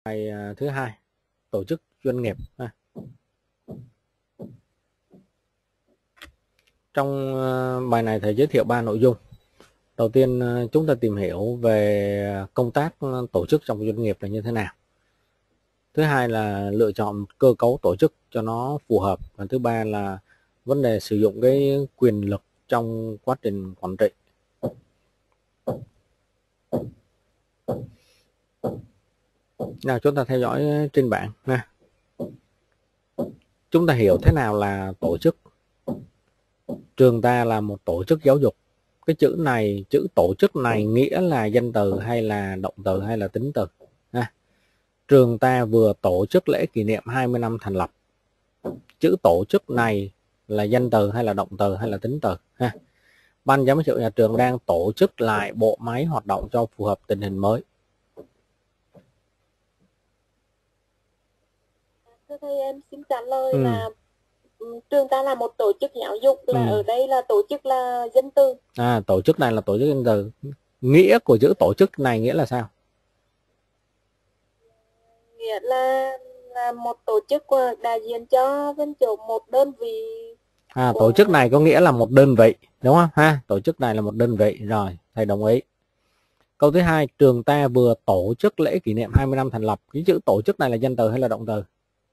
Bài thứ hai, tổ chức doanh nghiệp. Trong bài này thầy giới thiệu 3 nội dung. Đầu tiên chúng ta tìm hiểu về công tác tổ chức trong doanh nghiệp là như thế nào. Thứ hai là lựa chọn cơ cấu tổ chức cho nó phù hợp. Và thứ ba là vấn đề sử dụng cái quyền lực trong quá trình quản trị. Nào chúng ta theo dõi trên bảng nha. Chúng ta hiểu thế nào là tổ chức. Trường ta là một tổ chức giáo dục. Cái chữ này, chữ tổ chức này nghĩa là danh từ hay là động từ hay là tính từ? Trường ta vừa tổ chức lễ kỷ niệm 20 năm thành lập. Chữ tổ chức này là danh từ hay là động từ hay là tính từ? Ban giám hiệu nhà trường đang tổ chức lại bộ máy hoạt động cho phù hợp tình hình mới. Thưa thầy, em xin trả lời là trường ta là một tổ chức giáo dục, là ở đây là tổ chức là danh từ. Tổ chức này là tổ chức danh từ. Nghĩa của chữ tổ chức này nghĩa là sao? Nghĩa là một tổ chức đại diện cho dân chủ một đơn vị. Tổ chức này có nghĩa là một đơn vị, đúng không? Tổ chức này là một đơn vị. Rồi, thầy đồng ý. Câu thứ hai, trường ta vừa tổ chức lễ kỷ niệm 20 năm thành lập. Cái chữ tổ chức này là danh từ hay là động từ?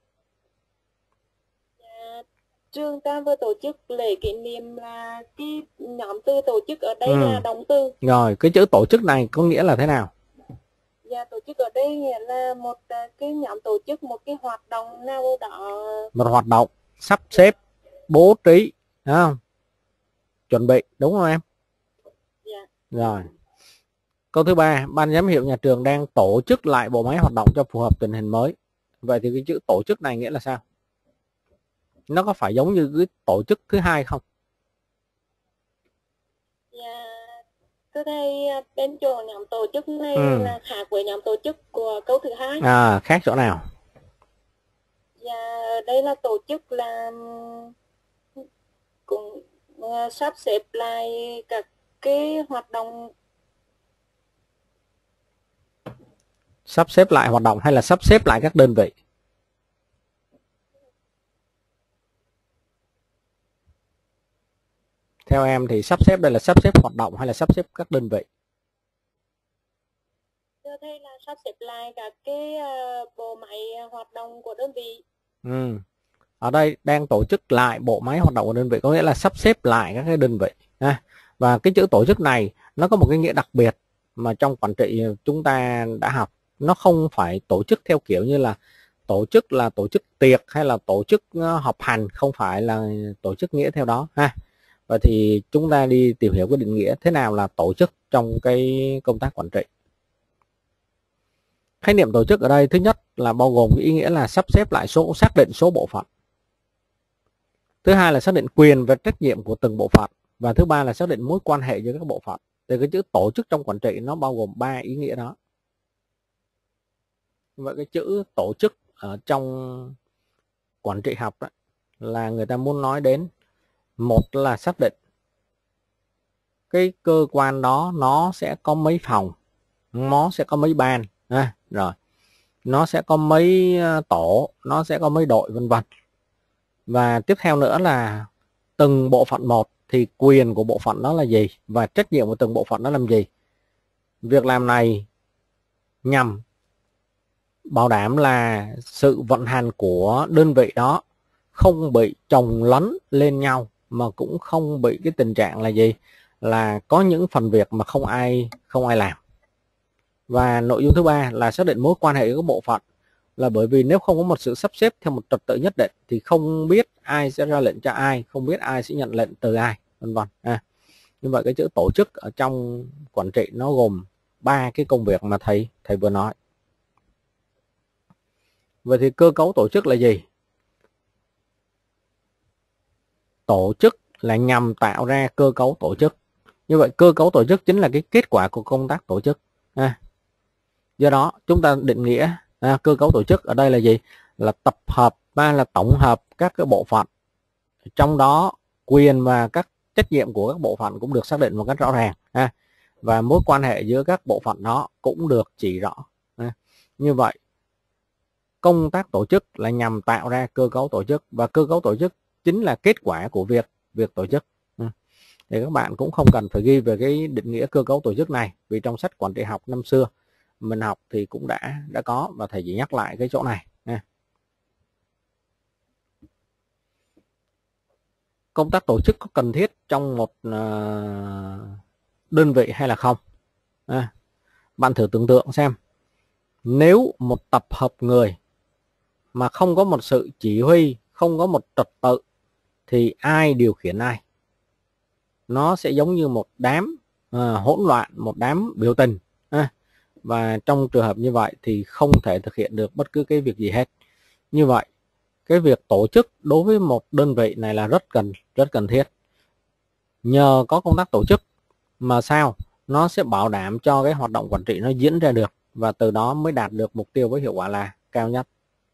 Trường ta vừa tổ chức lễ kỷ niệm là cái nhóm từ tổ chức ở đây là động từ. Rồi, cái chữ tổ chức này có nghĩa là thế nào? Dạ, tổ chức ở đây nghĩa là một cái nhóm tổ chức, một cái hoạt động nào đó. Một hoạt động, sắp xếp, bố trí, đúng không? Chuẩn bị, đúng không em? Dạ. Rồi. Câu thứ ba, ban giám hiệu nhà trường đang tổ chức lại bộ máy hoạt động cho phù hợp tình hình mới. Vậy thì cái chữ tổ chức này nghĩa là sao? Nó có phải giống như cái tổ chức thứ hai không? Dạ, thưa thầy, bên chỗ nhóm tổ chức này là khác với nhóm tổ chức của câu thứ hai. Khác chỗ nào? Dạ, đây là tổ chức là cũng sắp xếp lại các cái hoạt động. Sắp xếp lại hoạt động hay là sắp xếp lại các đơn vị? Theo em thì sắp xếp đây là sắp xếp hoạt động hay là sắp xếp các đơn vị? Thưa thầy, là sắp xếp lại các cái bộ máy hoạt động của đơn vị. Ở đây đang tổ chức lại bộ máy hoạt động của đơn vị, có nghĩa là sắp xếp lại các cái đơn vị. Và cái chữ tổ chức này nó có một cái nghĩa đặc biệt mà trong quản trị chúng ta đã học. Nó không phải tổ chức theo kiểu như là tổ chức tiệc hay là tổ chức họp hành, không phải là tổ chức nghĩa theo đó. Vậy thì chúng ta đi tìm hiểu cái định nghĩa thế nào là tổ chức trong cái công tác quản trị. Khái niệm tổ chức ở đây thứ nhất là bao gồm cái ý nghĩa là sắp xếp lại xác định số bộ phận. Thứ hai là xác định quyền và trách nhiệm của từng bộ phận. Và thứ ba là xác định mối quan hệ giữa các bộ phận. Thì cái chữ tổ chức trong quản trị nó bao gồm 3 ý nghĩa đó. Vậy cái chữ tổ chức ở trong quản trị học đó, là người ta muốn nói đến, một là xác định cái cơ quan đó nó sẽ có mấy phòng, nó sẽ có mấy ban, rồi nó sẽ có mấy tổ, nó sẽ có mấy đội, vân vân. Và tiếp theo nữa là từng bộ phận một thì quyền của bộ phận đó là gì và trách nhiệm của từng bộ phận đó làm gì. Việc làm này nhằm bảo đảm là sự vận hành của đơn vị đó không bị chồng lấn lên nhau, mà cũng không bị cái tình trạng là gì, là có những phần việc mà không ai làm. Và nội dung thứ ba là xác định mối quan hệ của bộ phận, là bởi vì nếu không có một sự sắp xếp theo một trật tự nhất định thì không biết ai sẽ ra lệnh cho ai, không biết ai sẽ nhận lệnh từ ai, vân vân. Như vậy cái chữ tổ chức ở trong quản trị nó gồm 3 cái công việc mà thầy vừa nói. Vậy thì cơ cấu tổ chức là gì? Tổ chức là nhằm tạo ra cơ cấu tổ chức. Như vậy cơ cấu tổ chức chính là cái kết quả của công tác tổ chức. Do đó chúng ta định nghĩa cơ cấu tổ chức ở đây là gì? Là tập hợp là tổng hợp các cái bộ phận. Trong đó quyền và các trách nhiệm của các bộ phận cũng được xác định một cách rõ ràng. Và mối quan hệ giữa các bộ phận đó cũng được chỉ rõ. Như vậy công tác tổ chức là nhằm tạo ra cơ cấu tổ chức, và cơ cấu tổ chức chính là kết quả của việc tổ chức. Thì các bạn cũng không cần phải ghi về cái định nghĩa cơ cấu tổ chức này, vì trong sách quản trị học năm xưa mình học thì cũng đã có, và thầy chỉ nhắc lại cái chỗ này nha. Công tác tổ chức có cần thiết trong một đơn vị hay là không? Bạn thử tưởng tượng xem, nếu một tập hợp người mà không có một sự chỉ huy, không có một trật tự, thì ai điều khiển ai? Nó sẽ giống như một đám hỗn loạn, một đám biểu tình. Và trong trường hợp như vậy thì không thể thực hiện được bất cứ cái việc gì hết. Như vậy cái việc tổ chức đối với một đơn vị này là rất cần thiết. Nhờ có công tác tổ chức mà sao nó sẽ bảo đảm cho cái hoạt động quản trị nó diễn ra được, và từ đó mới đạt được mục tiêu với hiệu quả là cao nhất.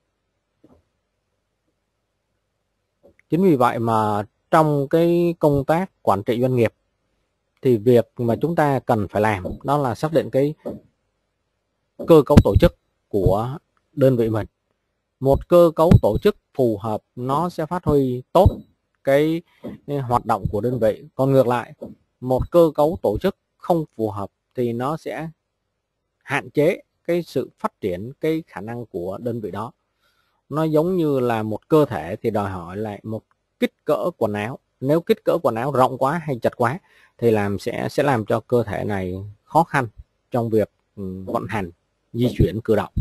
Chính vì vậy mà trong cái công tác quản trị doanh nghiệp thì việc mà chúng ta cần phải làm đó là xác định cái cơ cấu tổ chức của đơn vị mình. Một cơ cấu tổ chức phù hợp nó sẽ phát huy tốt cái hoạt động của đơn vị. Còn ngược lại, một cơ cấu tổ chức không phù hợp thì nó sẽ hạn chế cái sự phát triển cái khả năng của đơn vị đó. Nó giống như là một cơ thể thì đòi hỏi lại một kích cỡ quần áo. Nếu kích cỡ quần áo rộng quá hay chặt quá thì sẽ làm cho cơ thể này khó khăn trong việc vận hành, di chuyển, cử động.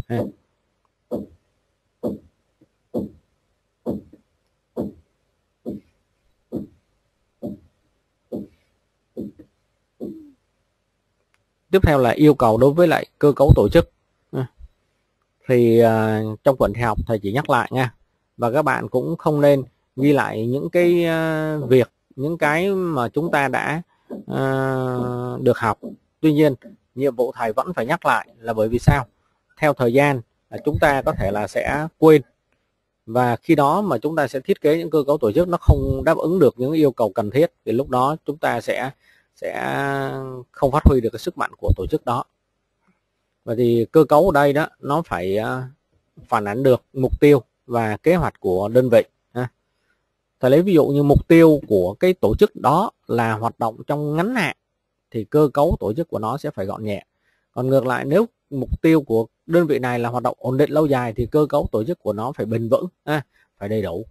Tiếp theo là yêu cầu đối với lại cơ cấu tổ chức. Thì trong quyển theo học thầy chỉ nhắc lại nha, và các bạn cũng không nên ghi lại những cái việc, những cái mà chúng ta đã được học. Tuy nhiên nhiệm vụ thầy vẫn phải nhắc lại là bởi vì sao? Theo thời gian chúng ta có thể là sẽ quên, và khi đó mà chúng ta sẽ thiết kế những cơ cấu tổ chức nó không đáp ứng được những yêu cầu cần thiết, thì lúc đó chúng ta sẽ không phát huy được cái sức mạnh của tổ chức đó. Và thì cơ cấu ở đây đó nó phải phản ánh được mục tiêu và kế hoạch của đơn vị. Thầy lấy ví dụ như mục tiêu của cái tổ chức đó là hoạt động trong ngắn hạn thì cơ cấu tổ chức của nó sẽ phải gọn nhẹ. Còn ngược lại, nếu mục tiêu của đơn vị này là hoạt động ổn định lâu dài thì cơ cấu tổ chức của nó phải bền vững, phải đầy đủ.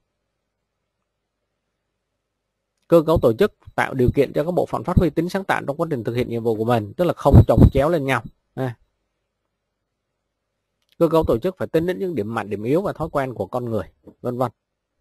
Cơ cấu tổ chức tạo điều kiện cho các bộ phận phát huy tính sáng tạo trong quá trình thực hiện nhiệm vụ của mình, tức là không chồng chéo lên nhau. Cơ cấu tổ chức phải tính đến những điểm mạnh, điểm yếu và thói quen của con người, vân vân.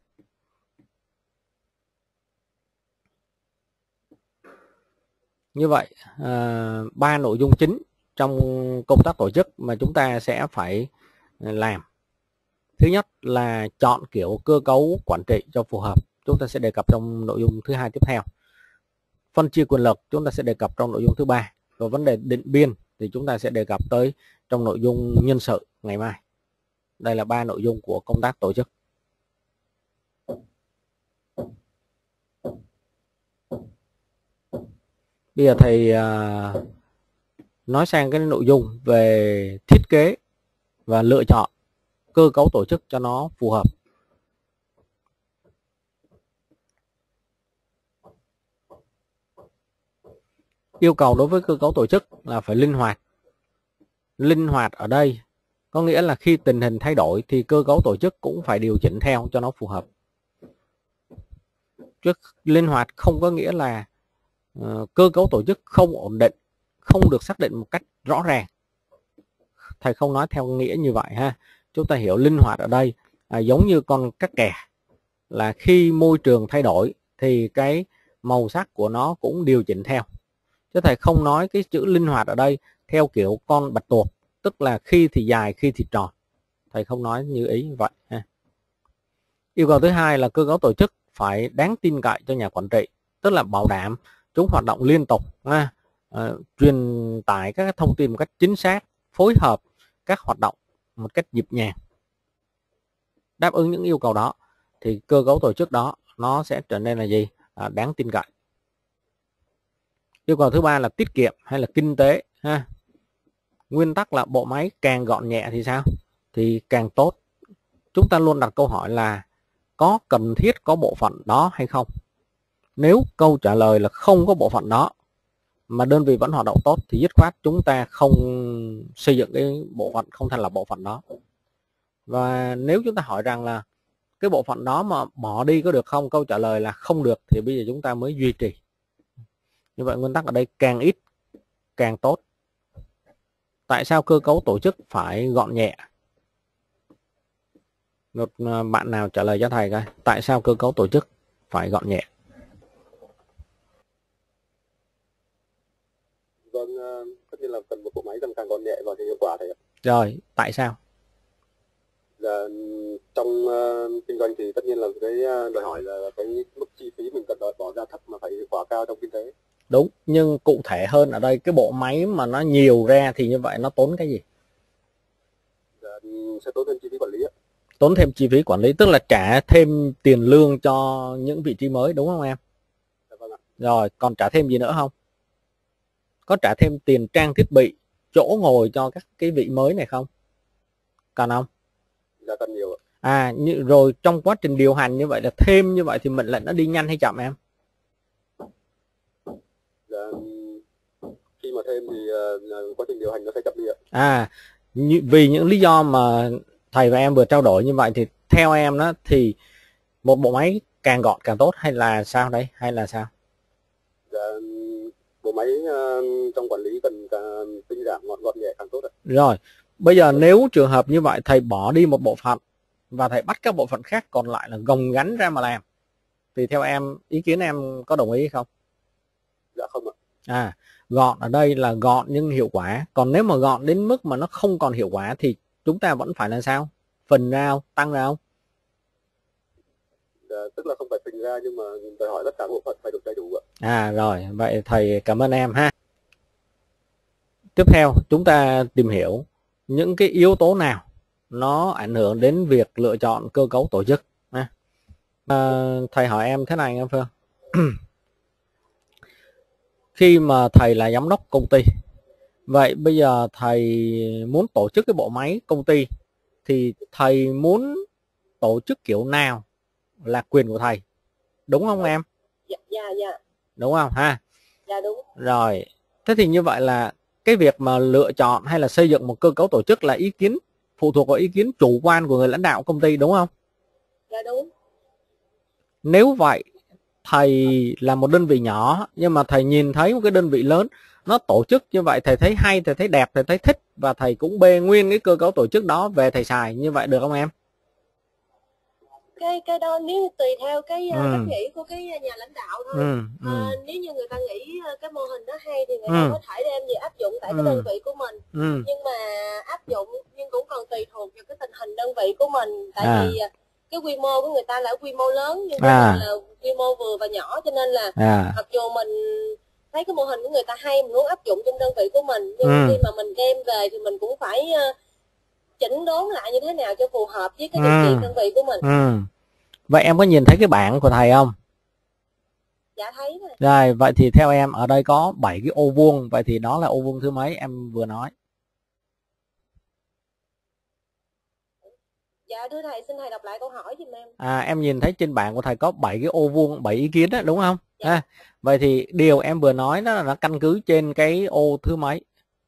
Như vậy 3 nội dung chính trong công tác tổ chức mà chúng ta sẽ phải làm. Thứ nhất là chọn kiểu cơ cấu quản trị cho phù hợp, chúng ta sẽ đề cập trong nội dung thứ hai tiếp theo. Phân chia quyền lực chúng ta sẽ đề cập trong nội dung thứ ba, và vấn đề định biên thì chúng ta sẽ đề cập tới trong nội dung nhân sự ngày mai. Đây là 3 nội dung của công tác tổ chức. Bây giờ thầy nói sang cái nội dung về thiết kế và lựa chọn cơ cấu tổ chức cho nó phù hợp. Yêu cầu đối với cơ cấu tổ chức là phải linh hoạt. Linh hoạt ở đây có nghĩa là khi tình hình thay đổi thì cơ cấu tổ chức cũng phải điều chỉnh theo cho nó phù hợp. Chứ linh hoạt không có nghĩa là cơ cấu tổ chức không ổn định, không được xác định một cách rõ ràng. Thầy không nói theo nghĩa như vậy ha. Chúng ta hiểu linh hoạt ở đây giống như con cá kè, là khi môi trường thay đổi thì cái màu sắc của nó cũng điều chỉnh theo. Chứ thầy không nói cái chữ linh hoạt ở đây theo kiểu con bạch tuộc, tức là khi thì dài, khi thì tròn. Thầy không nói như ý vậy ha. Yêu cầu thứ hai là cơ cấu tổ chức phải đáng tin cậy cho nhà quản trị, tức là bảo đảm chúng hoạt động liên tục, truyền tải các thông tin một cách chính xác, phối hợp các hoạt động một cách nhịp nhàng. Đáp ứng những yêu cầu đó thì cơ cấu tổ chức đó nó sẽ trở nên là gì? Đáng tin cậy. Yêu cầu thứ ba là tiết kiệm hay là kinh tế ha. Nguyên tắc là bộ máy càng gọn nhẹ thì sao? Thì càng tốt, chúng ta luôn đặt câu hỏi là có cần thiết có bộ phận đó hay không. Nếu câu trả lời là không có bộ phận đó mà đơn vị vẫn hoạt động tốt thì dứt khoát chúng ta không xây dựng cái bộ phận, không thành lập bộ phận đó. Và nếu chúng ta hỏi rằng là cái bộ phận đó mà bỏ đi có được không, câu trả lời là không được, thì bây giờ chúng ta mới duy trì. Như vậy nguyên tắc ở đây càng ít càng tốt. Tại sao cơ cấu tổ chức phải gọn nhẹ? Một bạn nào trả lời cho thầy coi, tại sao cơ cấu tổ chức phải gọn nhẹ? Vâng, tất nhiên là cần một bộ máy càng gọn nhẹ và hiệu quả thầy ạ. Rồi, tại sao? Trong kinh doanh thì tất nhiên là cái đòi hỏi là cái mức chi phí mình cần bỏ ra thấp mà phải hiệu quả cao trong kinh tế. Đúng, nhưng cụ thể hơn ở đây, cái bộ máy mà nó nhiều ra thì như vậy nó tốn cái gì? Sẽ tốn thêm chi phí quản lý ạ. Tốn thêm chi phí quản lý, tức là trả thêm tiền lương cho những vị trí mới, đúng không em? Dạ vâng ạ. Rồi, còn trả thêm gì nữa không? Có trả thêm tiền trang thiết bị, chỗ ngồi cho các cái vị mới này không? Cần không? Dạ cần nhiều ạ. Rồi trong quá trình điều hành như vậy là thêm như vậy thì mệnh lệnh nó đi nhanh hay chậm em? Dạ, khi mà thêm thì quá trình điều hành nó sẽ chậm đi ạ. Vì những lý do mà thầy và em vừa trao đổi như vậy thì theo em đó thì một bộ máy càng gọn càng tốt hay là sao đấy? Hay là sao? Dạ, bộ máy trong quản lý cần tinh giản gọn nhẹ càng tốt ạ. Rồi, bây giờ nếu trường hợp như vậy thầy bỏ đi một bộ phận và thầy bắt các bộ phận khác còn lại là gồng gánh ra mà làm, thì theo em, ý kiến em có đồng ý hay không? Dạ không ạ. Gọn ở đây là gọn nhưng hiệu quả. Còn nếu mà gọn đến mức mà nó không còn hiệu quả thì chúng ta vẫn phải là sao? Phình ra không? Tăng ra không? Dạ, tức là không phải phình ra nhưng mà đòi hỏi tất cả bộ phận phải được đầy đủ ạ. Rồi, vậy thầy cảm ơn em ha. Tiếp theo chúng ta tìm hiểu những cái yếu tố nào nó ảnh hưởng đến việc lựa chọn cơ cấu tổ chức. Thầy hỏi em thế này em Phương. Khi mà thầy là giám đốc công ty, vậy bây giờ thầy muốn tổ chức cái bộ máy công ty thì thầy muốn tổ chức kiểu nào là quyền của thầy, đúng không em? Dạ. Đúng không ha? Dạ đúng. Rồi, thế thì như vậy là cái việc mà lựa chọn hay là xây dựng một cơ cấu tổ chức là ý kiến phụ thuộc vào ý kiến chủ quan của người lãnh đạo công ty, đúng không? Dạ đúng. Nếu vậy, thầy là một đơn vị nhỏ nhưng mà thầy nhìn thấy một cái đơn vị lớn nó tổ chức như vậy, thầy thấy hay, thầy thấy đẹp, thầy thấy thích và thầy cũng bê nguyên cái cơ cấu tổ chức đó về thầy xài, như vậy được không em? Cái đó nếu tùy theo cái cách nghĩ của cái nhà lãnh đạo thôi. Nếu như người ta nghĩ cái mô hình đó hay thì người ta có thể đem về áp dụng tại cái đơn vị của mình. Nhưng mà áp dụng nhưng cũng còn tùy thuộc vào cái tình hình đơn vị của mình. Tại vì cái quy mô của người ta là quy mô lớn nhưng mà là quy mô vừa và nhỏ, cho nên là mặc dù mình thấy cái mô hình của người ta hay, mình muốn áp dụng trong đơn vị của mình, nhưng khi mà mình đem về thì mình cũng phải chỉnh đốn lại như thế nào cho phù hợp với cái điều kiện đơn vị của mình. Vậy em có nhìn thấy cái bảng của thầy không? Dạ thấy rồi. Rồi, vậy thì theo em ở đây có 7 cái ô vuông, vậy thì đó là ô vuông thứ mấy em vừa nói? Dạ thưa thầy, xin thầy đọc lại câu hỏi giùm em. Em nhìn thấy trên bảng của thầy có 7 cái ô vuông, 7 ý kiến đó, đúng không? Dạ. Vậy thì điều em vừa nói đó là nó căn cứ trên cái ô thứ mấy?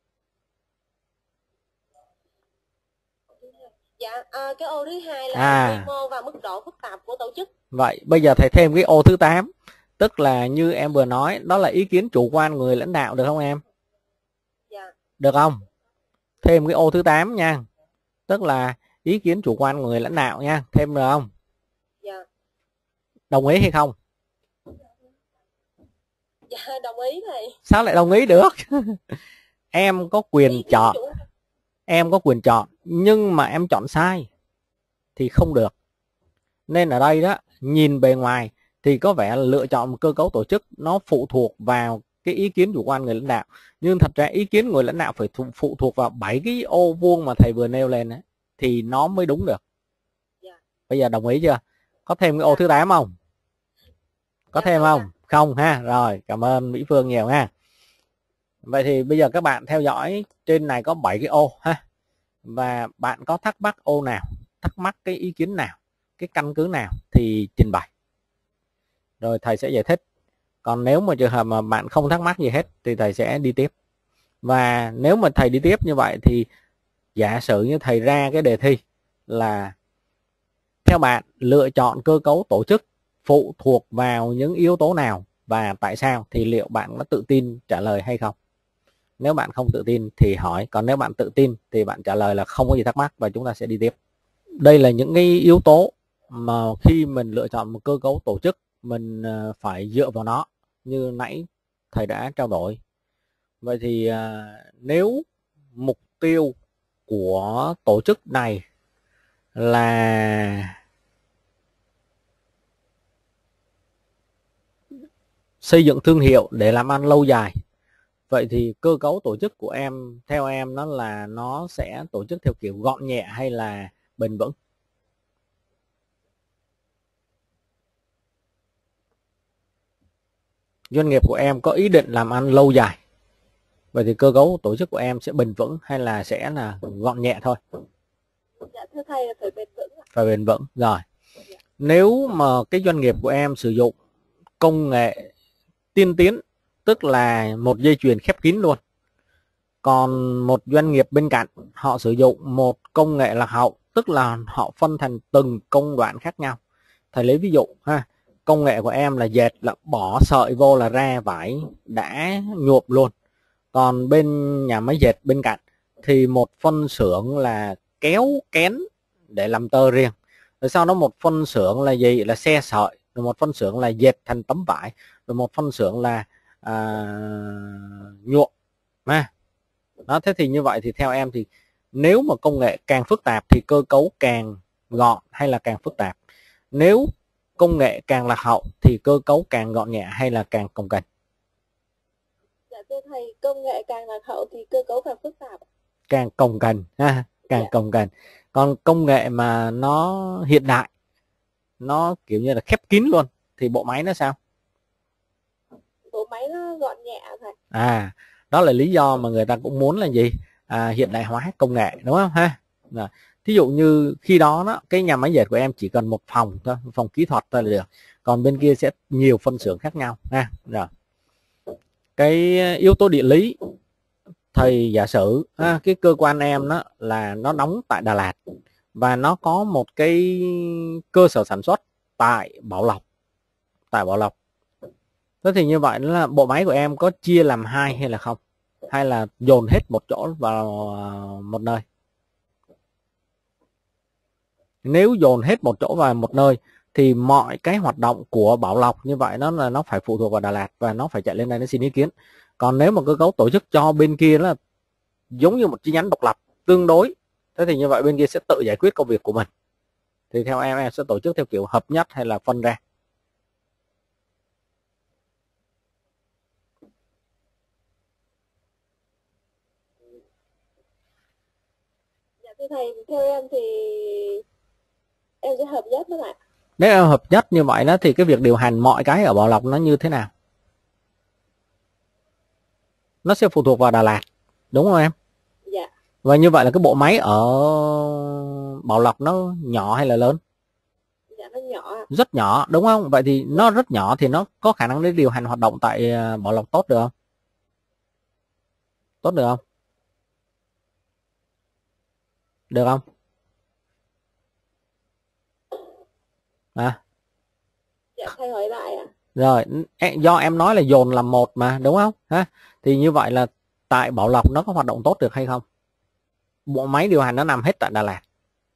Dạ, cái ô thứ hai là quy mô và mức độ phức tạp của tổ chức. Vậy bây giờ thầy thêm cái ô thứ 8, tức là như em vừa nói, đó là ý kiến chủ quan người lãnh đạo, được không em? Dạ. Được không? Thêm cái ô thứ 8 nha, tức là ý kiến chủ quan của người lãnh đạo nha, thêm được không? Dạ. Đồng ý hay không? Dạ đồng ý thầy. Sao lại đồng ý được? Em có quyền chọn. Em có quyền chọn, nhưng mà em chọn sai thì không được. Nên ở đây đó, nhìn bề ngoài thì có vẻ là lựa chọn một cơ cấu tổ chức nó phụ thuộc vào cái ý kiến chủ quan người lãnh đạo, nhưng thật ra ý kiến người lãnh đạo phải phụ thuộc vào 7 cái ô vuông mà thầy vừa nêu lên ấy, thì nó mới đúng được. Bây giờ đồng ý chưa? Có thêm cái ô thứ 8 không? Có thêm không? Không ha. Rồi, cảm ơn Mỹ Phương nhiều ha. Vậy thì bây giờ các bạn theo dõi, trên này có 7 cái ô ha. Và bạn có thắc mắc ô nào thắc mắc cái ý kiến nào, cái căn cứ nào thì trình bày, rồi thầy sẽ giải thích. Còn nếu mà trường hợp mà bạn không thắc mắc gì hết thì thầy sẽ đi tiếp. Và nếu mà thầy đi tiếp như vậy thì giả sử như thầy ra cái đề thi là theo bạn lựa chọn cơ cấu tổ chức phụ thuộc vào những yếu tố nào và tại sao, thì liệu bạn có tự tin trả lời hay không? Nếu bạn không tự tin thì hỏi, còn nếu bạn tự tin thì bạn trả lời là không có gì thắc mắc và chúng ta sẽ đi tiếp. Đây là những cái yếu tố mà khi mình lựa chọn một cơ cấu tổ chức mình phải dựa vào nó, như nãy thầy đã trao đổi. Vậy thì nếu mục tiêu của tổ chức này là xây dựng thương hiệu để làm ăn lâu dài, vậy thì cơ cấu tổ chức của em theo em nó sẽ tổ chức theo kiểu gọn nhẹ hay là bền vững? Doanh nghiệp của em có ý định làm ăn lâu dài, vậy thì cơ cấu tổ chức của em sẽ bền vững hay là sẽ là gọn nhẹ thôi? Dạ thưa thầy là phải bền vững. Phải bền vững. Rồi. Dạ. Nếu mà cái doanh nghiệp của em sử dụng công nghệ tiên tiến, tức là một dây chuyền khép kín luôn, còn một doanh nghiệp bên cạnh họ sử dụng một công nghệ lạc hậu, tức là họ phân thành từng công đoạn khác nhau. Thầy lấy ví dụ ha, công nghệ của em là dệt, là bỏ sợi vô là ra vải đã nhuộm luôn. Còn bên nhà máy dệt bên cạnh thì một phân xưởng là kéo kén để làm tơ riêng, rồi sau đó một phân xưởng là gì, là xe sợi, rồi một phân xưởng là dệt thành tấm vải, rồi một phân xưởng là nhuộm đó. Thế thì như vậy thì theo em thì nếu mà công nghệ càng phức tạp thì cơ cấu càng gọn hay là càng phức tạp? Nếu công nghệ càng lạc hậu thì cơ cấu càng gọn nhẹ hay là càng cồng kềnh? Dạ thưa thầy, công nghệ càng lạc hậu thì cơ cấu càng phức tạp. Càng cồng kềnh ha, càng cồng kềnh. Còn công nghệ mà nó hiện đại, nó kiểu như là khép kín luôn thì bộ máy nó sao? Bộ máy nó gọn nhẹ thầy. Đó là lý do mà người ta cũng muốn là gì? Hiện đại hóa công nghệ, đúng không ha? Rồi. Thí dụ như khi đó cái nhà máy dệt của em chỉ cần một phòng thôi, một phòng kỹ thuật thôi là được. Còn bên kia sẽ nhiều phân xưởng khác nhau ha. Rồi. Cái yếu tố địa lý, thầy giả sử cái cơ quan em là nó đóng tại Đà Lạt và nó có một cái cơ sở sản xuất tại Bảo Lộc. Thế thì như vậy là bộ máy của em có chia làm hai hay là không? Hay là dồn hết một chỗ vào một nơi? Nếu dồn hết một chỗ vào một nơi thì mọi cái hoạt động của Bảo Lộc như vậy nó phải phụ thuộc vào Đà Lạt và nó phải chạy lên đây nó xin ý kiến. Còn nếu mà cơ cấu tổ chức cho bên kia là giống như một chi nhánh độc lập tương đối, thế thì như vậy bên kia sẽ tự giải quyết công việc của mình. Thì theo em sẽ tổ chức theo kiểu hợp nhất hay là phân ra? Dạ thưa thầy, theo em thì em sẽ hợp nhất với lại. Nếu em hợp nhất như vậy thì cái việc điều hành mọi cái ở Bảo Lộc nó như thế nào? Nó sẽ phụ thuộc vào Đà Lạt, đúng không em? Dạ. Và như vậy là cái bộ máy ở Bảo Lộc nó nhỏ hay là lớn? Dạ nó nhỏ. Rất nhỏ, đúng không? Vậy thì nó rất nhỏ thì nó có khả năng để điều hành hoạt động tại Bảo Lộc tốt được không? Tốt được không? Được không? Dạ thầy hỏi lại ạ. Rồi, do em nói là dồn làm một mà, đúng không? Thì như vậy là tại Bảo Lộc nó có hoạt động tốt được hay không? Bộ máy điều hành nó nằm hết tại Đà Lạt.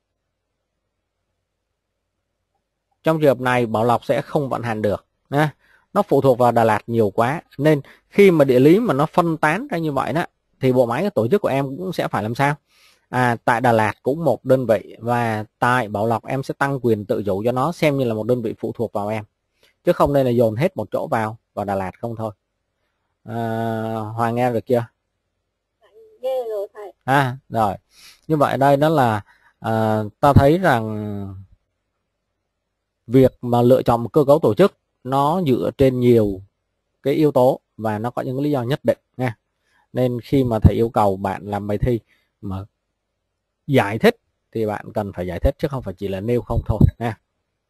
Trong trường hợp này Bảo Lộc sẽ không vận hành được. Nó phụ thuộc vào Đà Lạt nhiều quá. Nên khi mà địa lý mà nó phân tán ra như vậy thì bộ máy tổ chức của em cũng sẽ phải làm sao? Tại Đà Lạt cũng một đơn vị và tại Bảo Lộc em sẽ tăng quyền tự chủ cho nó, xem như là một đơn vị phụ thuộc vào em. Chứ không nên là dồn hết một chỗ vào Đà Lạt không thôi. Hoàng nghe được chưa? Nghe rồi thầy. Rồi. Như vậy đây đó là ta thấy rằng việc mà lựa chọn một cơ cấu tổ chức nó dựa trên nhiều cái yếu tố và nó có những lý do nhất định nha. Nên khi mà thầy yêu cầu bạn làm bài thi mà giải thích thì bạn cần phải giải thích chứ không phải chỉ là nêu không thôi nha.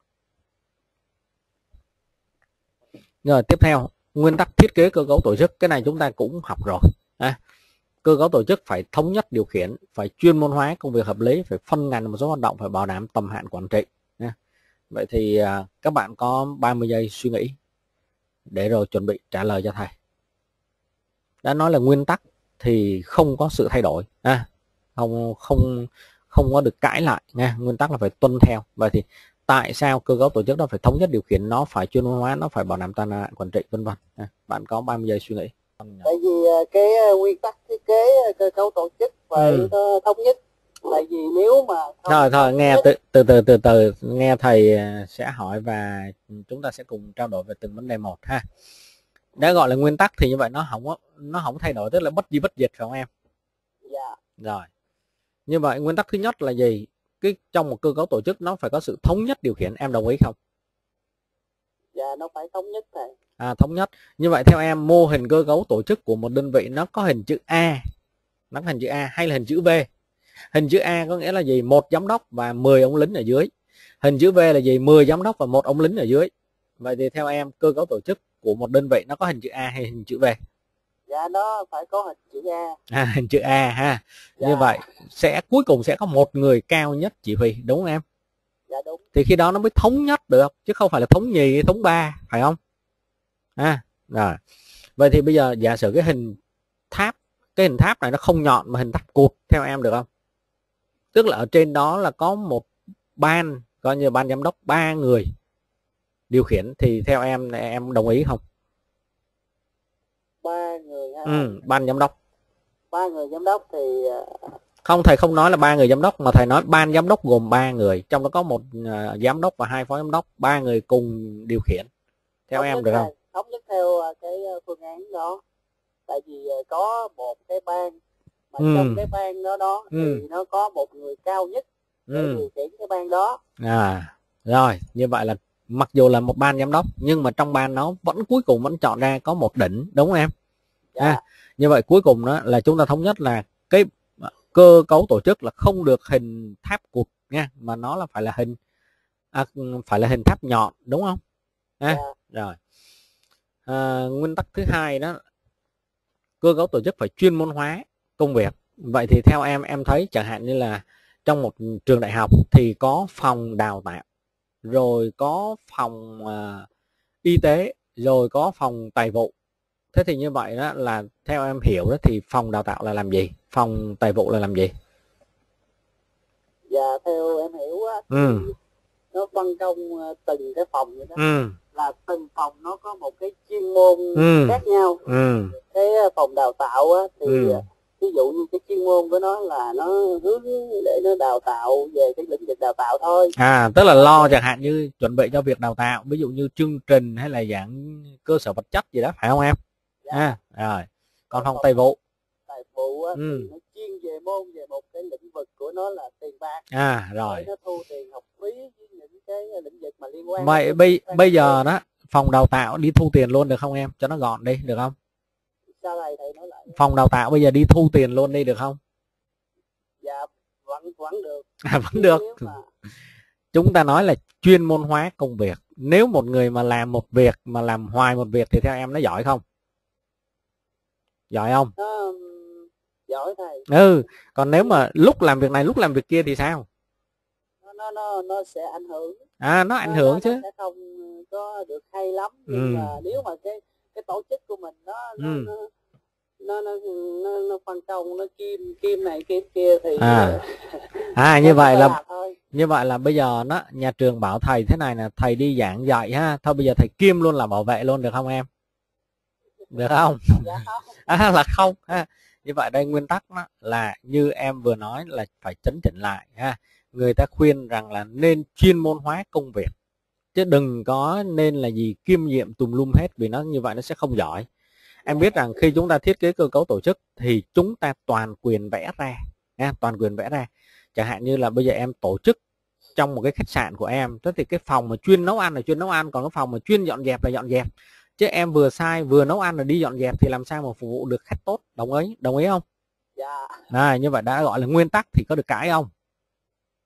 Rồi tiếp theo, nguyên tắc thiết kế cơ cấu tổ chức, cái này chúng ta cũng học rồi. Cơ cấu tổ chức phải thống nhất điều khiển, phải chuyên môn hóa công việc hợp lý, phải phân ngành một số hoạt động, phải bảo đảm tầm hạn quản trị nha. Vậy thì các bạn có 30 giây suy nghĩ để rồi chuẩn bị trả lời cho thầy. Đã nói là nguyên tắc thì không có sự thay đổi, không có được cãi lại nha. Nguyên tắc là phải tuân theo. Vậy thì tại sao cơ cấu tổ chức đó phải thống nhất điều khiển, nó phải chuyên môn hóa, nó phải bảo đảm tầm hạn quản trị, vân vân. Bạn có 30 giây suy nghĩ. Tại vì cái nguyên tắc thiết kế cơ cấu tổ chức phải thống nhất. Tại vì nếu mà thôi nghe từ từ nghe thầy sẽ hỏi và chúng ta sẽ cùng trao đổi về từng vấn đề một ha. Đã gọi là nguyên tắc thì như vậy nó không thay đổi, tức là bất di bất diệt, phải không em? Dạ. Rồi. Như vậy nguyên tắc thứ nhất là gì? Trong một cơ cấu tổ chức nó phải có sự thống nhất điều khiển, em đồng ý không? Dạ, nó phải thống nhất thầy. Thống nhất. Như vậy theo em, mô hình cơ cấu tổ chức của một đơn vị nó có hình chữ A, nó có hình chữ A hay là hình chữ V? Hình chữ A có nghĩa là gì? 1 giám đốc và 10 ông lính ở dưới. Hình chữ V là gì? 10 giám đốc và 1 ông lính ở dưới. Vậy thì theo em, cơ cấu tổ chức của một đơn vị nó có hình chữ A hay hình chữ V? Dạ, nó phải có hình chữ A. Hình chữ A ha. Dạ. Như vậy cuối cùng sẽ có một người cao nhất chỉ huy, đúng không em? Dạ đúng. Thì khi đó nó mới thống nhất được, chứ không phải là thống nhì, thống ba, phải không? Rồi. Vậy thì bây giờ giả sử cái hình tháp này nó không nhọn mà hình tháp cụt, theo em được không? Tức là ở trên đó là có một ban, coi như ban giám đốc 3 người điều khiển, thì theo em đồng ý không? 3 người ha. Ban giám đốc. 3 người giám đốc thì không, thầy không nói là 3 người giám đốc, mà thầy nói ban giám đốc gồm 3 người, trong đó có một giám đốc và 2 phó giám đốc, 3 người cùng điều khiển. Theo em được không? Thống nhất theo cái phương án đó. Tại vì có một cái ban mà trong cái ban đó thì nó có một người cao nhất để điều khiển cái ban đó. Rồi, như vậy là mặc dù là một ban giám đốc nhưng mà trong ban nó cuối cùng vẫn chọn ra có một đỉnh, đúng không em? Dạ. Như vậy cuối cùng đó là chúng ta thống nhất là cái cơ cấu tổ chức là không được hình tháp cụt nha, mà nó là phải là hình tháp nhọn, đúng không? Dạ. Rồi. Nguyên tắc thứ hai đó, cơ cấu tổ chức phải chuyên môn hóa công việc. Vậy thì theo em thấy chẳng hạn như là trong một trường đại học thì có phòng đào tạo, rồi có phòng y tế, rồi có phòng tài vụ. Thế thì như vậy đó là theo em hiểu đó, thì phòng đào tạo là làm gì? Phòng tài vụ là làm gì? Dạ, theo em hiểu á, nó phân công từng cái phòng vậy đó. Là từng phòng nó có một cái chuyên môn khác nhau. Cái phòng đào tạo á, thì ví dụ như cái chuyên môn của nó là nó hướng để nó đào tạo về cái lĩnh vực đào tạo thôi. Tức là lo chẳng hạn như chuẩn bị cho việc đào tạo, ví dụ như chương trình hay là dạng cơ sở vật chất gì đó, phải không em? Dạ. Rồi. Còn phòng tài vụ á, thì nó chuyên về môn, về một cái lĩnh vực của nó là tiền bạc. Rồi. Nó thu tiền học phí với những cái lĩnh vực mà liên quan. Vậy bây giờ đó, phòng đào tạo đi thu tiền luôn được không em? Cho nó gọn đi, được không? Sao thầy nói lại? Phòng đào tạo bây giờ đi thu tiền luôn đi được không? Dạ, vẫn được. Vẫn được. Chúng ta nói là chuyên môn hóa công việc. Nếu một người mà làm một việc, mà làm hoài một việc thì theo em nó giỏi không? Giỏi không? Giỏi thầy. Còn nếu mà lúc làm việc này, lúc làm việc kia thì sao? Nó sẽ ảnh hưởng. Nó ảnh hưởng chứ. Nó sẽ không có được hay lắm. Nhưng mà nếu mà cái tổ chức của mình nó phân công, nó kim này kim kia thì như vậy là bây giờ đó, nhà trường bảo thầy thế này là thầy đi giảng dạy ha, thôi bây giờ thầy kiêm luôn là bảo vệ luôn, được không em? Được không? Dạ không. Là không ha. Như vậy đây nguyên tắc đó là như em vừa nói là phải chấn chỉnh lại ha. Người ta khuyên rằng là nên chuyên môn hóa công việc, chứ đừng có nên là gì kiêm nhiệm tùm lum hết, vì nó như vậy nó sẽ không giỏi. Em biết rằng khi chúng ta thiết kế cơ cấu tổ chức thì chúng ta toàn quyền vẽ ra nha, toàn quyền vẽ ra. Chẳng hạn như là bây giờ em tổ chức trong một cái khách sạn của em, thế thì cái phòng mà chuyên nấu ăn là chuyên nấu ăn, còn cái phòng mà chuyên dọn dẹp là dọn dẹp. Chứ em vừa sai vừa nấu ăn là đi dọn dẹp thì làm sao mà phục vụ được khách tốt? Đồng ý không? Dạ. Như vậy đã gọi là nguyên tắc thì có được cãi không?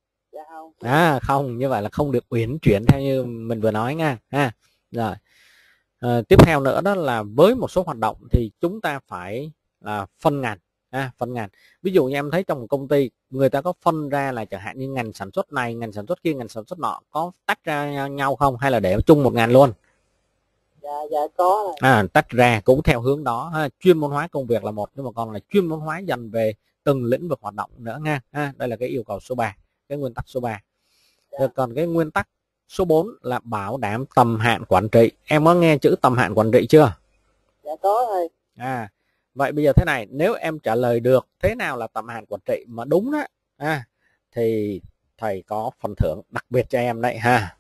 Không, như vậy là không được uyển chuyển theo như mình vừa nói nha ha. Rồi tiếp theo nữa đó là với một số hoạt động thì chúng ta phải phân ngành. Phân ngành, ví dụ như em thấy trong một công ty người ta có phân ra là chẳng hạn như ngành sản xuất này, ngành sản xuất kia, ngành sản xuất nọ, có tách ra nhau không, hay là để chung một ngành luôn? Dạ có rồi. Tách ra cũng theo hướng đó ha. Chuyên môn hóa công việc là một, nhưng mà còn là chuyên môn hóa dần về từng lĩnh vực hoạt động nữa nha. Đây là cái yêu cầu số 3, cái nguyên tắc số 3. Rồi còn cái nguyên tắc số 4 là bảo đảm tầm hạn quản trị. Em có nghe chữ tầm hạn quản trị chưa? Dạ có rồi. Vậy bây giờ thế này, nếu em trả lời được thế nào là tầm hạn quản trị mà đúng đó thì thầy có phần thưởng đặc biệt cho em đấy ha.